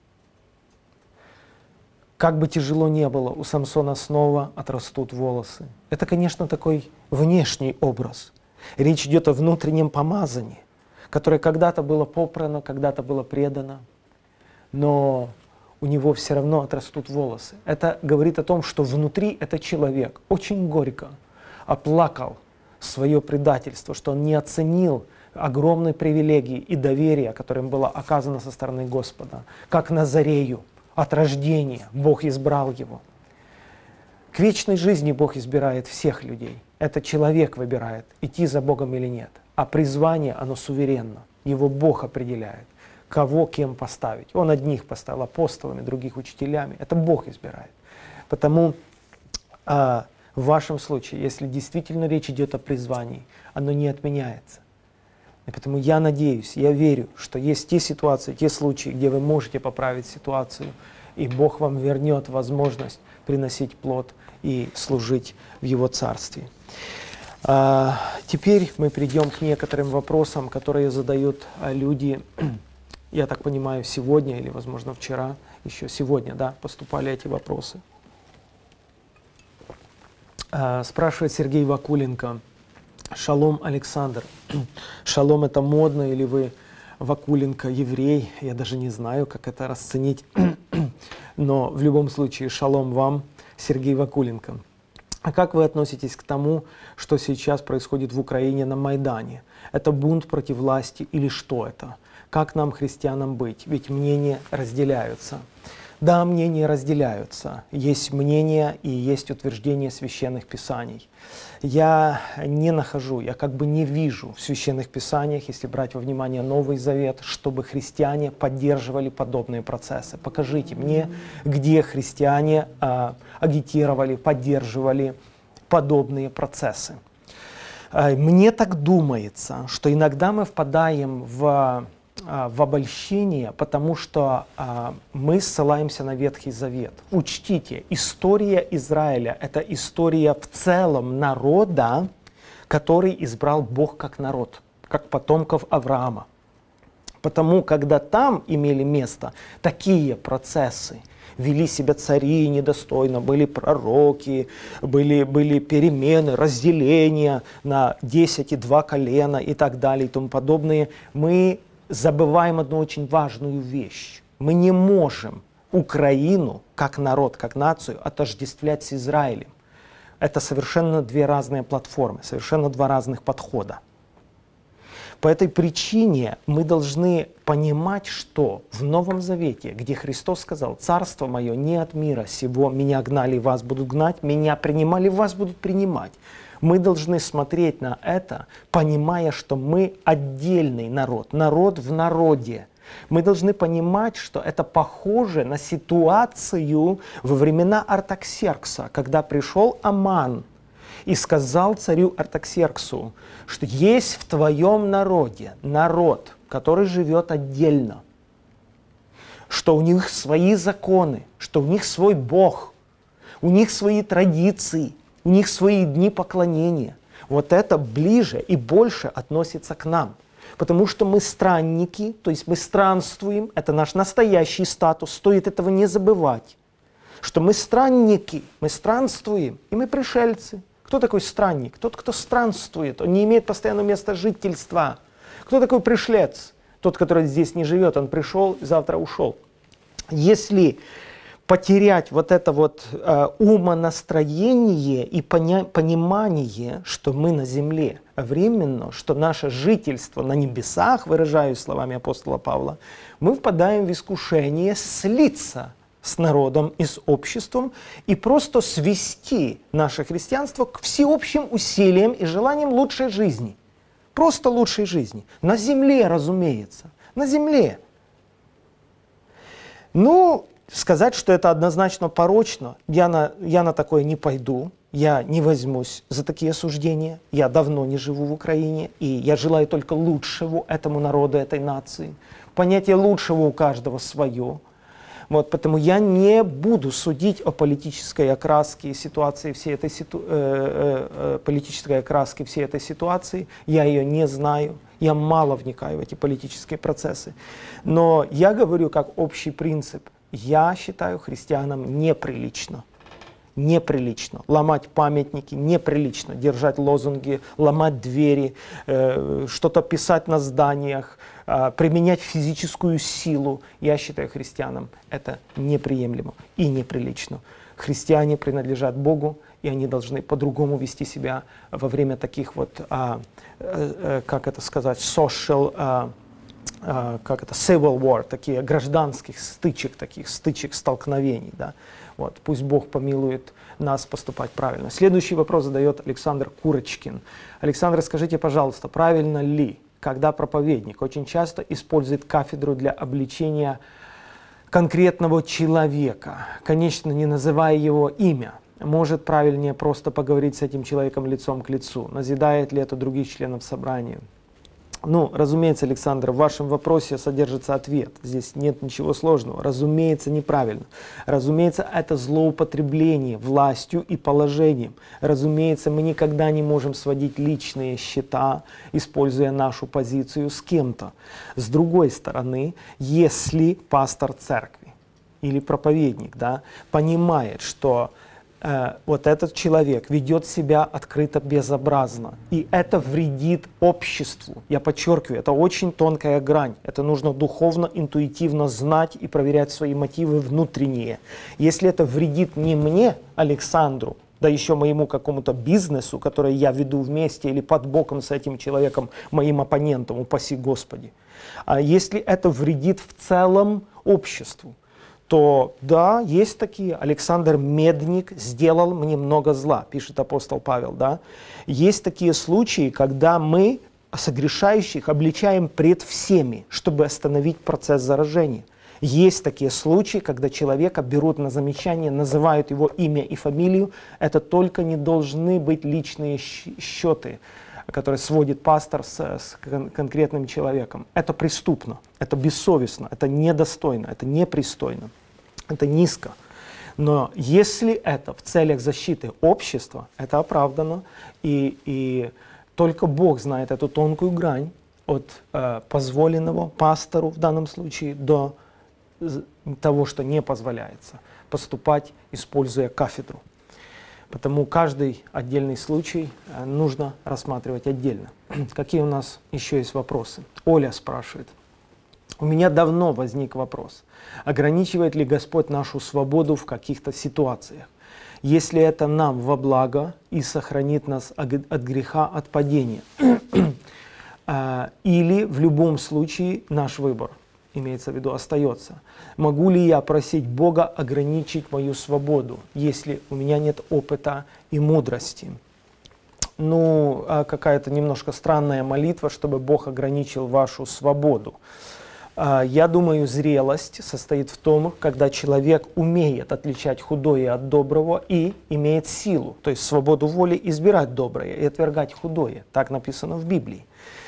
Speaker 2: Как бы тяжело не было, у Самсона снова отрастут волосы. Это, конечно, такой внешний образ. Речь идет о внутреннем помазании, которое когда-то было попрано, когда-то было предано, но у него все равно отрастут волосы. Это говорит о том, что внутри этот человек очень горько оплакал свое предательство, что он не оценил огромной привилегии и доверия, которым было оказано со стороны Господа, как Назарею. От рождения Бог избрал его. К вечной жизни Бог избирает всех людей. Это человек выбирает, идти за Богом или нет. А призвание, оно суверенно. Его Бог определяет, кого кем поставить. Он одних поставил апостолами, других учителями. Это Бог избирает. Потому а, в вашем случае, если действительно речь идет о призвании, оно не отменяется. И поэтому я надеюсь, я верю, что есть те ситуации, те случаи, где вы можете поправить ситуацию, и Бог вам вернет возможность приносить плод и служить в Его Царстве. А, теперь мы перейдем к некоторым вопросам, которые задают люди, я так понимаю, сегодня или, возможно, вчера, еще сегодня, да, поступали эти вопросы. А, спрашивает Сергей Вакуленко. Шалом, Александр. Шалом — это модно, или вы, Вакуленко, еврей? Я даже не знаю, как это расценить. Но в любом случае, шалом вам, Сергей Вакуленко. А как вы относитесь к тому, что сейчас происходит в Украине на Майдане? Это бунт против власти или что это? Как нам, христианам, быть? Ведь мнения разделяются. Да, мнения разделяются. Есть мнения и есть утверждения священных писаний. Я не нахожу, я как бы не вижу в священных писаниях, если брать во внимание Новый Завет, чтобы христиане поддерживали подобные процессы. Покажите мне, где христиане а, агитировали, поддерживали подобные процессы. А, мне так думается, что иногда мы впадаем в... в обольщение, потому что а, мы ссылаемся на Ветхий Завет. Учтите, история Израиля — это история в целом народа, который избрал Бог как народ, как потомков Авраама. Потому, когда там имели место такие процессы, вели себя цари недостойно, были пророки, были, были перемены, разделения на десять и два колена и так далее и тому подобное, мы забываем одну очень важную вещь. Мы не можем Украину, как народ, как нацию, отождествлять с Израилем. Это совершенно две разные платформы, совершенно два разных подхода. По этой причине мы должны понимать, что в Новом Завете, где Христос сказал: «Царство мое не от мира сего, меня гнали, вас будут гнать, меня принимали, вас будут принимать». Мы должны смотреть на это, понимая, что мы отдельный народ, народ в народе. Мы должны понимать, что это похоже на ситуацию во времена Артаксеркса, когда пришел Аман и сказал царю Артаксерксу, что есть в твоем народе народ, который живет отдельно, что у них свои законы, что у них свой Бог, у них свои традиции, у них свои дни поклонения. Вот это ближе и больше относится к нам. Потому что мы странники, то есть мы странствуем, это наш настоящий статус, стоит этого не забывать. Что мы странники, мы странствуем, и мы пришельцы. Кто такой странник? Тот, кто странствует, он не имеет постоянного места жительства. Кто такой пришлец? Тот, который здесь не живет, он пришел, завтра ушел. Если потерять вот это вот э, умонастроение и поня- понимание, что мы на земле временно, что наше жительство на небесах, выражаюсь словами апостола Павла, мы впадаем в искушение слиться с народом и с обществом и просто свести наше христианство к всеобщим усилиям и желаниям лучшей жизни. Просто лучшей жизни. На земле, разумеется. На земле. Ну, сказать, что это однозначно порочно, я на, я на такое не пойду, я не возьмусь за такие суждения. Я давно не живу в Украине, и я желаю только лучшего этому народу, этой нации. Понятие лучшего у каждого свое. Вот, поэтому я не буду судить о политической окраске ситуации, всей этой ситу... э, э, э, политической окраске всей этой ситуации. Я ее не знаю, я мало вникаю в эти политические процессы. Но я говорю как общий принцип. Я считаю, христианам неприлично, неприлично ломать памятники, неприлично держать лозунги, ломать двери, э, что-то писать на зданиях, э, применять физическую силу. Я считаю, христианам это неприемлемо и неприлично. Христиане принадлежат Богу, и они должны по-другому вести себя во время таких вот, а, э, как это сказать, social... А, как это, civil war, такие гражданских стычек, таких стычек, столкновений. Да? Вот, пусть Бог помилует нас поступать правильно. Следующий вопрос задает Александр Курочкин. Александр, скажите, пожалуйста, правильно ли, когда проповедник очень часто использует кафедру для обличения конкретного человека, конечно, не называя его имя, может правильнее просто поговорить с этим человеком лицом к лицу? Назидает ли это других членов собрания? Ну, разумеется, Александр, в вашем вопросе содержится ответ. Здесь нет ничего сложного. Разумеется, неправильно. Разумеется, это злоупотребление властью и положением. Разумеется, мы никогда не можем сводить личные счета, используя нашу позицию с кем-то. С другой стороны, если пастор церкви или проповедник, да, понимает, что вот этот человек ведет себя открыто безобразно, и это вредит обществу. Я подчеркиваю, это очень тонкая грань. Это нужно духовно, интуитивно знать и проверять свои мотивы внутренние. Если это вредит не мне, Александру, да еще моему какому-то бизнесу, который я веду вместе или под боком с этим человеком, моим оппонентом, упаси Господи, а если это вредит в целом обществу, то да, есть такие. Александр Медник сделал мне много зла, пишет апостол Павел. Да? Есть такие случаи, когда мы согрешающих обличаем пред всеми, чтобы остановить процесс заражения. Есть такие случаи, когда человека берут на замечание, называют его имя и фамилию. Это только не должны быть личные счеты, которые сводит пастор с, с кон- конкретным человеком. Это преступно, это бессовестно, это недостойно, это непристойно. Это низко. Но если это в целях защиты общества, это оправдано. И, и только Бог знает эту тонкую грань от э, позволенного пастору в данном случае до того, что не позволяется поступать, используя кафедру. Потому каждый отдельный случай э, нужно рассматривать отдельно. Какие у нас еще есть вопросы? Оля спрашивает. У меня давно возник вопрос, ограничивает ли Господь нашу свободу в каких-то ситуациях, если это нам во благо и сохранит нас от греха, от падения.
Speaker 1: э, или в любом случае наш выбор, имеется в виду, остается. Могу ли я просить Бога ограничить мою свободу, если у меня нет опыта и мудрости? Ну, какая-то немножко странная молитва, чтобы Бог ограничил вашу свободу. Я думаю, зрелость состоит в том, когда человек умеет отличать худое от доброго и имеет силу, то есть свободу воли избирать доброе и отвергать худое. Так написано в Библии.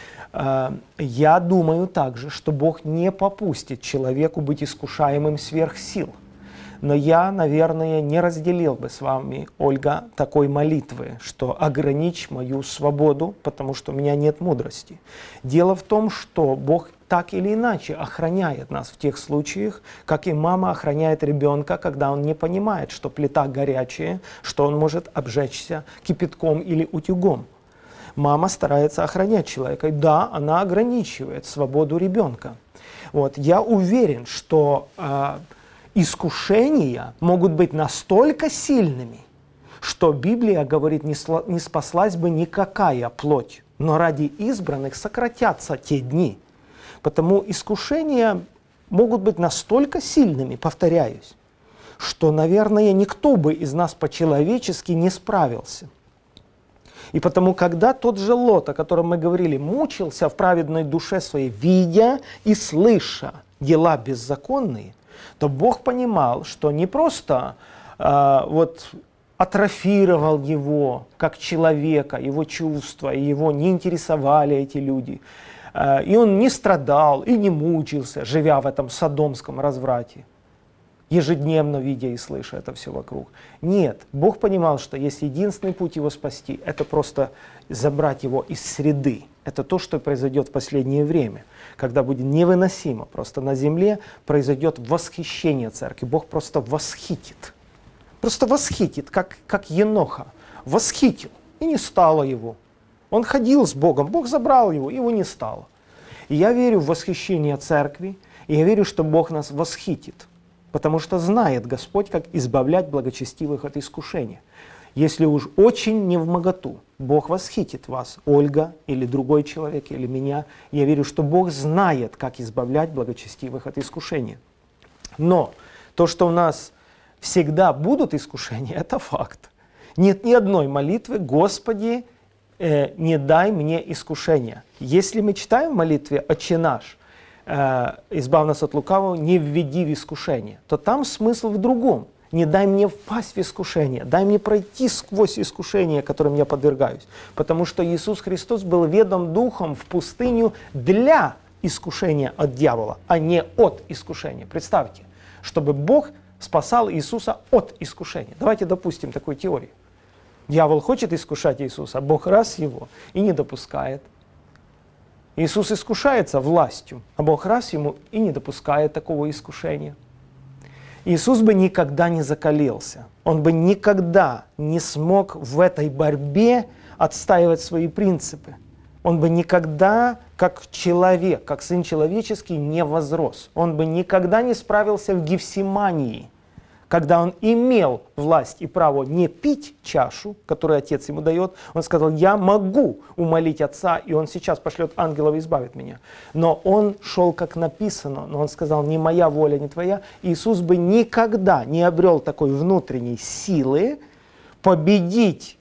Speaker 1: Я думаю также, что Бог не попустит человеку быть искушаемым сверх сил. Но я, наверное, не разделил бы с вами, Ольга, такой молитвы, что ограничь мою свободу, потому что у меня нет мудрости. Дело в том, что Бог так или иначе охраняет нас в тех случаях, как и мама охраняет ребенка, когда он не понимает, что плита горячая, что он может обжечься кипятком или утюгом. Мама старается охранять человека. И да, она ограничивает свободу ребенка. Вот. Я уверен, что э, искушения могут быть настолько сильными, что Библия говорит, не, сло, не спаслась бы никакая плоть, но ради избранных сократятся те дни. Потому искушения могут быть настолько сильными, повторяюсь, что, наверное, никто бы из нас по-человечески не справился. И потому, когда тот же Лот, о котором мы говорили, мучился в праведной душе своей, видя и слыша дела беззаконные, то Бог понимал, что не просто э, вот, атрофировал его как человека, его чувства, и его не интересовали эти люди, э, и он не страдал и не мучился, живя в этом содомском разврате, ежедневно видя и слыша это все вокруг. Нет, Бог понимал, что есть единственный путь его спасти, это просто забрать его из среды. Это то, что произойдет в последнее время, когда будет невыносимо. Просто на земле произойдет восхищение церкви. Бог просто восхитит. Просто восхитит, как, как Еноха. Восхитил, и не стало его. Он ходил с Богом, Бог забрал его, его не стало. И я верю в восхищение церкви, и я верю, что Бог нас восхитит. Потому что знает Господь, как избавлять благочестивых от искушения. Если уж очень невмоготу, Бог восхитит вас, Ольга, или другой человек, или меня. Я верю, что Бог знает, как избавлять благочестивых от искушения. Но то, что у нас всегда будут искушения, это факт. Нет ни одной молитвы «Господи, э, не дай мне искушения». Если мы читаем в молитве «Отче наш», «Избавь нас от лукавого, не введи в искушение», то там смысл в другом. Не дай мне впасть в искушение, дай мне пройти сквозь искушение, которым я подвергаюсь. Потому что Иисус Христос был ведом Духом в пустыню для искушения от дьявола, а не от искушения. Представьте, чтобы Бог спасал Иисуса от искушения. Давайте допустим такую теорию. Дьявол хочет искушать Иисуса, а Бог раз его и не допускает. Иисус искушается властью, а Бог раз ему и не допускает такого искушения. Иисус бы никогда не закалился, он бы никогда не смог в этой борьбе отстаивать свои принципы. Он бы никогда, как человек, как Сын Человеческий, не возрос. Он бы никогда не справился в Гефсимании, когда он имел власть и право не пить чашу, которую Отец ему дает. Он сказал: я могу умолить Отца, и Он сейчас пошлет ангелов и избавит меня. Но он шел, как написано, но он сказал: не моя воля, не твоя. Иисус бы никогда не обрел такой внутренней силы победить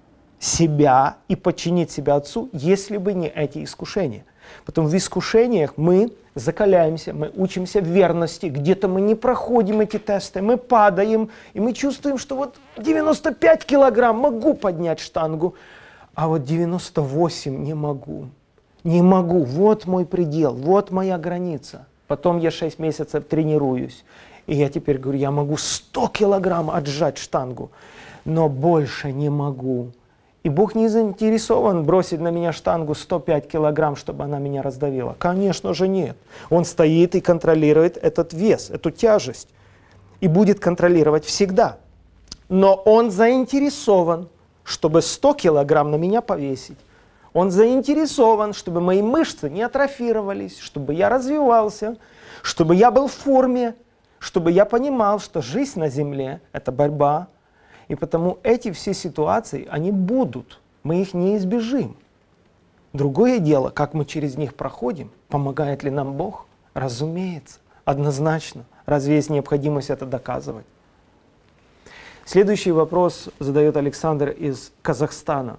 Speaker 1: себя и подчинить себя Отцу, если бы не эти искушения. Потом в искушениях мы закаляемся, мы учимся верности, где-то мы не проходим эти тесты, мы падаем, и мы чувствуем, что вот девяносто пять килограмм могу поднять штангу, а вот девяносто восемь не могу. Не могу, вот мой предел, вот моя граница. Потом я шесть месяцев тренируюсь, и я теперь говорю, я могу сто килограмм отжать штангу, но больше не могу. И Бог не заинтересован бросить на меня штангу сто пять килограмм, чтобы она меня раздавила. Конечно же нет. Он стоит и контролирует этот вес, эту тяжесть. И будет контролировать всегда. Но он заинтересован, чтобы сто килограмм на меня повесить. Он заинтересован, чтобы мои мышцы не атрофировались, чтобы я развивался, чтобы я был в форме, чтобы я понимал, что жизнь на земле – это борьба. И потому эти все ситуации, они будут, мы их не избежим.
Speaker 2: Другое дело, как мы через них проходим, помогает ли нам Бог? Разумеется, однозначно. Разве есть необходимость это доказывать? Следующий вопрос задает Александр из Казахстана.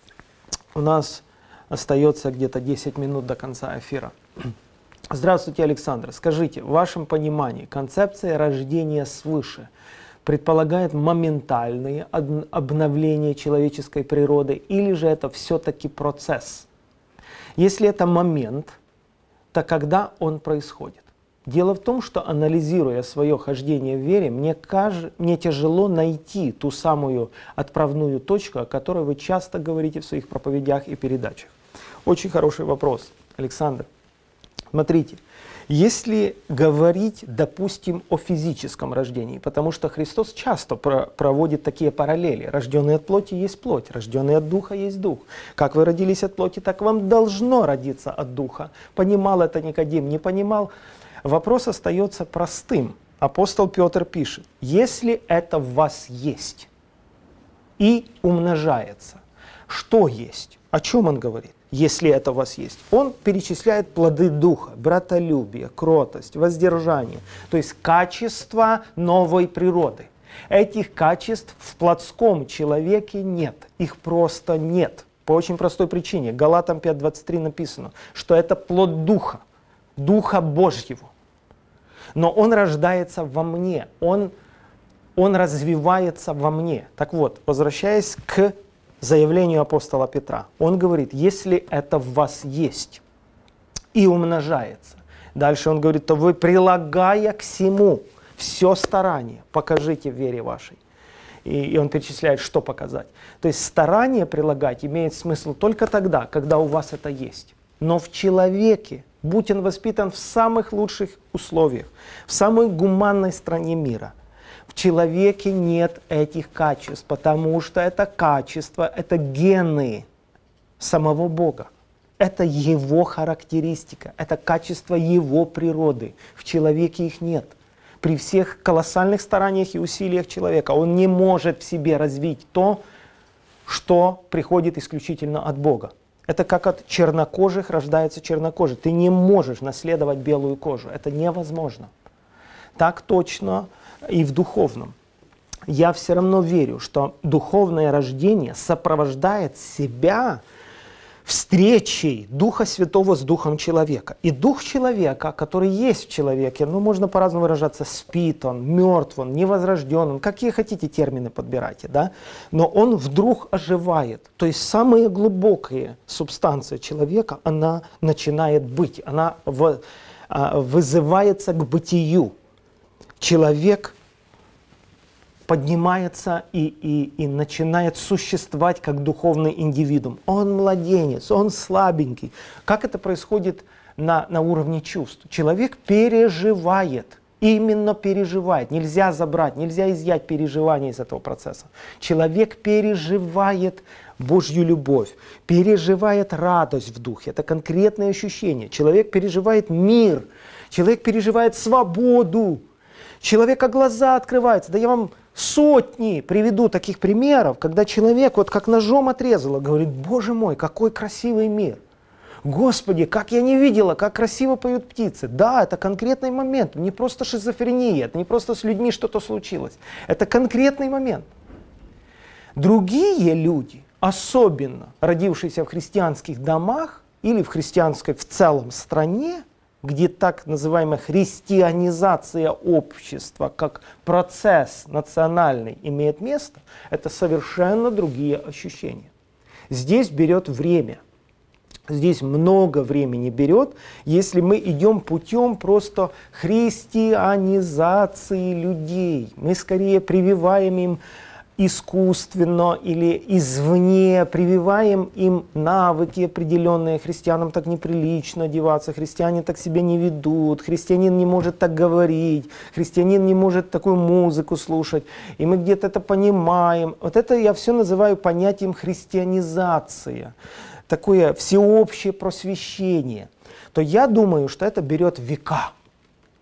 Speaker 2: У нас остается где-то десять минут до конца эфира. Здравствуйте, Александр. Скажите, в вашем понимании концепция рождения свыше предполагает моментальное обновление человеческой природы или же это все-таки процесс? Если это момент, то когда он происходит? Дело в том, что, анализируя свое хождение в вере, мне, каж... мне тяжело найти ту самую отправную точку, о которой вы часто говорите в своих проповедях и передачах. Очень хороший вопрос, Александр. Смотрите, если говорить, допустим, о физическом рождении, потому что Христос часто про проводит такие параллели. Рожденный от плоти есть плоть, рожденный от духа есть дух. Как вы родились от плоти, так вам должно родиться от духа. Понимал это Никодим, не понимал? Вопрос остается простым. Апостол Петр пишет, если это в вас есть и умножается, что есть? О чем он говорит? Если это у вас есть. Он перечисляет плоды духа, братолюбие, кротость, воздержание, то есть качества новой природы. Этих качеств в плотском человеке нет, их просто нет. По очень простой причине. Галатам пять двадцать три написано, что это плод духа, духа Божьего. Но он рождается во мне, он, он развивается во мне. Так вот, возвращаясь к заявлению апостола Петра. Он говорит, если это в вас есть и умножается. Дальше он говорит, то вы, прилагая к всему все старание, покажите в вере вашей. И, и он перечисляет, что показать. То есть старание прилагать имеет смысл только тогда, когда у вас это есть. Но в человеке, будь он воспитан в самых лучших условиях, в самой гуманной стране мира, в человеке нет этих качеств, потому что это качества, это гены самого Бога. Это его характеристика, это качество его природы. В человеке их нет. При всех колоссальных стараниях и усилиях человека он не может в себе развить то, что приходит исключительно от Бога. Это как от чернокожих рождается чернокожий. Ты не можешь наследовать белую кожу. Это невозможно. Так точно и в духовном. Я все равно верю, что духовное рождение сопровождает себя встречей Духа Святого с Духом человека. И Дух человека, который есть в человеке, ну, можно по-разному выражаться, спит он, мертв он, невозрожден он, какие хотите термины подбирайте, да? Но он вдруг оживает. То есть самая глубокая субстанция человека, она начинает быть, она в, а, вызывается к бытию. Человек поднимается и, и, и начинает существовать как духовный индивидуум. Он младенец, он слабенький. Как это происходит на, на уровне чувств? Человек переживает, именно переживает. Нельзя забрать, нельзя изъять переживания из этого процесса. Человек переживает Божью любовь, переживает радость в духе. Это конкретное ощущение. Человек переживает мир, человек переживает свободу. Человека глаза открываются. Да я вам сотни приведу таких примеров, когда человек вот как ножом отрезало, говорит, Боже мой, какой красивый мир. Господи, как я не видела, как красиво поют птицы. Да, это конкретный момент, не просто шизофрения, это не просто с людьми что-то случилось. Это конкретный момент. Другие люди, особенно родившиеся в христианских домах или в христианской в целом стране, где так называемая христианизация общества как процесс национальный имеет место, это совершенно другие ощущения. Здесь берет время, здесь много времени берет, если мы идем путем просто христианизации людей. Мы скорее прививаем им искусственно или извне, прививаем им навыки определенные. Христианам так неприлично одеваться, христиане так себя не ведут, христианин не может так говорить, христианин не может такую музыку слушать. И мы где-то это понимаем. Вот это я все называю понятием христианизация, такое всеобщее просвещение. То я думаю, что это берет века.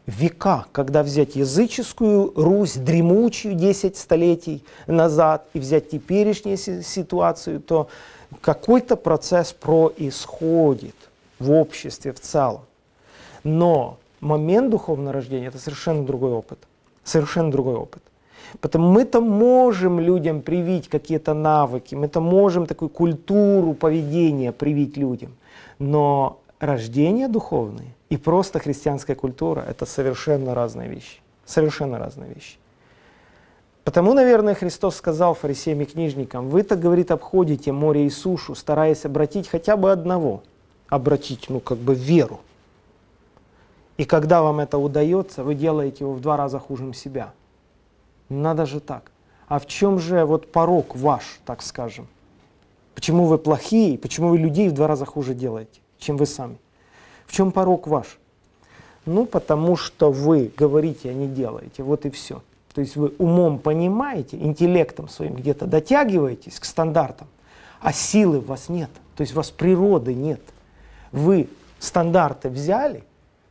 Speaker 2: века, когда взять языческую Русь, дремучую десять столетий назад, и взять теперешнюю ситуацию, то какой-то процесс происходит в обществе в целом. Но момент духовного рождения – это совершенно другой опыт. Совершенно другой опыт. Потому мы-то можем людям привить какие-то навыки, мы-то можем такую культуру поведения привить людям. Но рождение духовное и просто христианская культура – это совершенно разные вещи. Совершенно разные вещи. Потому, наверное, Христос сказал фарисеям и книжникам: вы-то, говорит, обходите море и сушу, стараясь обратить хотя бы одного, обратить, ну, как бы, в веру. И когда вам это удается, вы делаете его в два раза хуже себя. Надо же так. А в чем же вот порок ваш, так скажем? Почему вы плохие, почему вы людей в два раза хуже делаете, чем вы сами? В чем порок ваш? Ну, потому что вы говорите, а не делаете, вот и все. То есть вы умом понимаете, интеллектом своим где-то дотягиваетесь к стандартам, а силы у вас нет, то есть у вас природы нет. Вы стандарты взяли,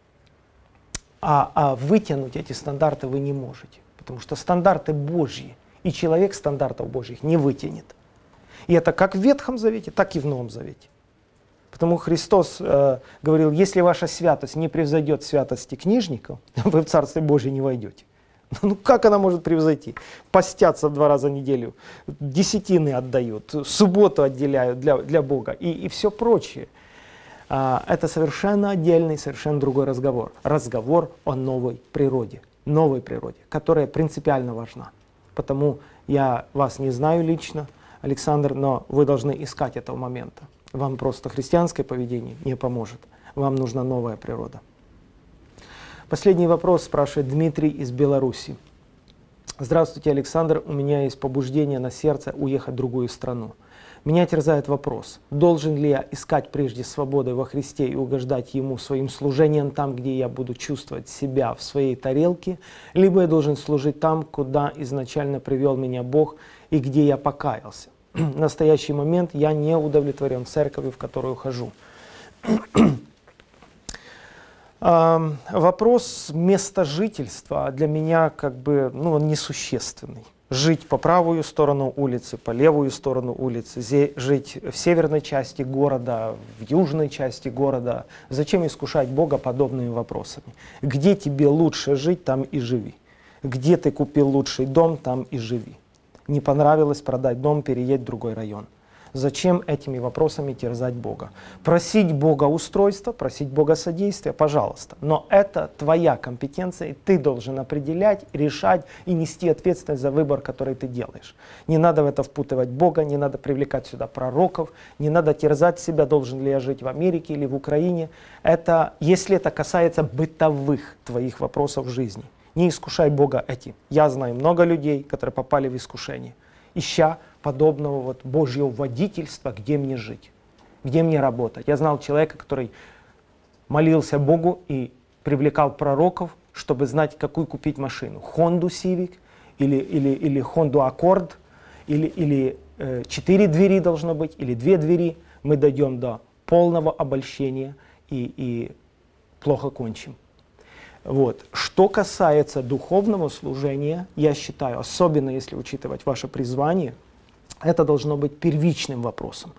Speaker 2: а, а вытянуть эти стандарты вы не можете, потому что стандарты Божьи, и человек стандартов Божьих не вытянет. И это как в Ветхом Завете, так и в Новом Завете. Потому Христос э, говорил: если ваша святость не превзойдет святости книжников, вы в Царствие Божие не войдете. Ну как она может превзойти? Постятся два раза в неделю, десятины отдают, субботу отделяют для, для Бога и, и все прочее. А, это совершенно отдельный, совершенно другой разговор. Разговор о новой природе, новой природе, которая принципиально важна. Потому я вас не знаю лично, Александр, но вы должны искать этого момента. Вам просто христианское поведение не поможет. Вам нужна новая природа. Последний вопрос спрашивает Дмитрий из Беларуси. Здравствуйте, Александр. У меня есть побуждение на сердце уехать в другую страну. Меня терзает вопрос: должен ли я искать прежде свободы во Христе и угождать Ему своим служением там, где я буду чувствовать себя в своей тарелке, либо я должен служить там, куда изначально привел меня Бог и где я покаялся? В настоящий момент я не удовлетворен церковью, в которую хожу. Вопрос места жительства для меня как бы, ну, он несущественный. Жить по правую сторону улицы, по левую сторону улицы, жить в северной части города, в южной части города. Зачем искушать Бога подобными вопросами? Где тебе лучше жить, там и живи. Где ты купил лучший дом, там и живи. Не понравилось продать дом, переедь в другой район. Зачем этими вопросами терзать Бога? Просить Бога устройства, просить Бога содействия, пожалуйста. Но это твоя компетенция, и ты должен определять, решать и нести ответственность за выбор, который ты делаешь. Не надо в это впутывать Бога, не надо привлекать сюда пророков, не надо терзать себя, должен ли я жить в Америке или в Украине. Это, если это касается бытовых твоих вопросов в жизни. Не искушай Бога этим. Я знаю много людей, которые попали в искушение, ища подобного вот Божьего водительства, где мне жить, где мне работать. Я знал человека, который молился Богу и привлекал пророков, чтобы знать, какую купить машину. Honda Civic или, или, или Honda Accord, или, или э, четыре двери должно быть, или две двери. Мы дойдем до полного обольщения и, и плохо кончим. Вот. Что касается духовного служения, я считаю, особенно если учитывать ваше призвание, это должно быть первичным вопросом.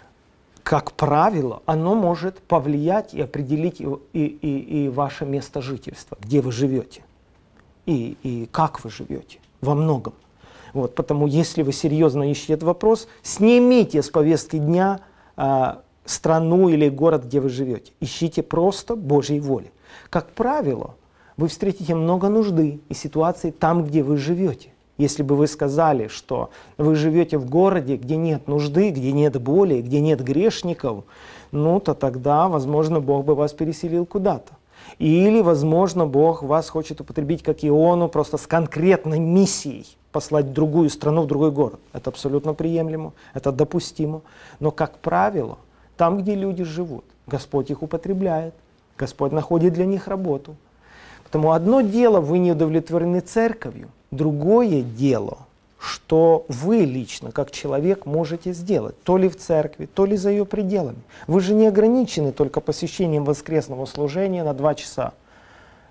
Speaker 2: Как правило, оно может повлиять и определить и, и, и, и ваше место жительства, где вы живете и, и как вы живете, во многом. Вот. Потому если вы серьезно ищете этот вопрос, снимите с повестки дня а, страну или город, где вы живете. Ищите просто Божьей воли. Как правило, вы встретите много нужды и ситуаций там, где вы живете. Если бы вы сказали, что вы живете в городе, где нет нужды, где нет боли, где нет грешников, ну, то тогда, возможно, Бог бы вас переселил куда-то. Или, возможно, Бог вас хочет употребить, как Иону, просто с конкретной миссией послать в другую страну, в другой город. Это абсолютно приемлемо, это допустимо. Но, как правило, там, где люди живут, Господь их употребляет, Господь находит для них работу. Потому одно дело, вы не удовлетворены церковью, другое дело, что вы лично, как человек, можете сделать, то ли в церкви, то ли за ее пределами. Вы же не ограничены только посещением воскресного служения на два часа.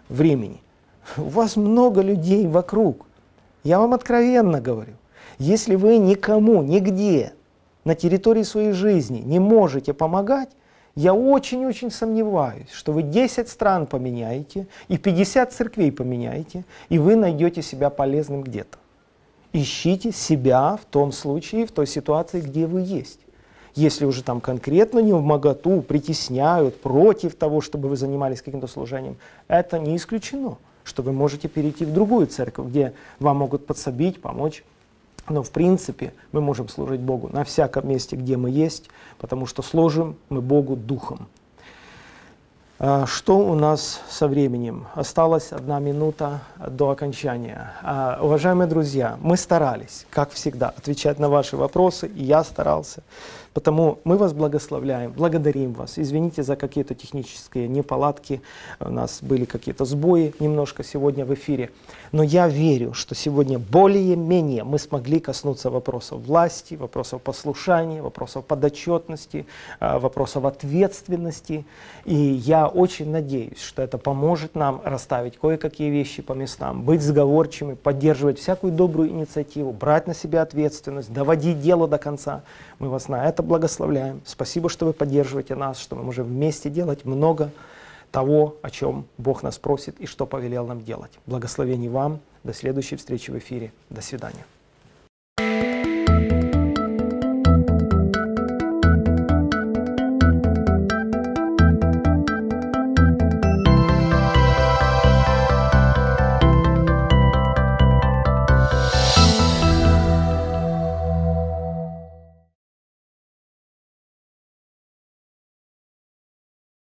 Speaker 2: времени. У вас много людей вокруг. Я вам откровенно говорю, если вы никому, нигде, на территории своей жизни не можете помогать, я очень-очень сомневаюсь, что вы десять стран поменяете и пятьдесят церквей поменяете, и вы найдете себя полезным где-то. Ищите себя в том случае, в той ситуации, где вы есть. Если уже там конкретно не в моготу, притесняют против того, чтобы вы занимались каким-то служением, это не исключено, что вы можете перейти в другую церковь, где вам могут подсобить, помочь. Но в принципе мы можем служить Богу на всяком месте, где мы есть, потому что служим мы Богу Духом. А что у нас со временем? Осталась одна минута до окончания. А, уважаемые друзья, мы старались, как всегда, отвечать на ваши вопросы, и я старался. Потому мы вас благословляем, благодарим вас. Извините за какие-то технические неполадки, у нас были какие-то сбои немножко сегодня в эфире. Но я верю, что сегодня более-менее мы смогли коснуться вопросов власти, вопросов послушания, вопросов подотчетности, вопросов ответственности. И я очень надеюсь, что это поможет нам расставить кое-какие вещи по местам, быть сговорчивыми, поддерживать всякую добрую инициативу, брать на себя ответственность, доводить дело до конца. Мы вас на это благословляем. Спасибо, что вы поддерживаете нас, что мы можем вместе делать много того, о чем Бог нас просит и что повелел нам делать. Благословений вам. До следующей встречи в эфире. До свидания.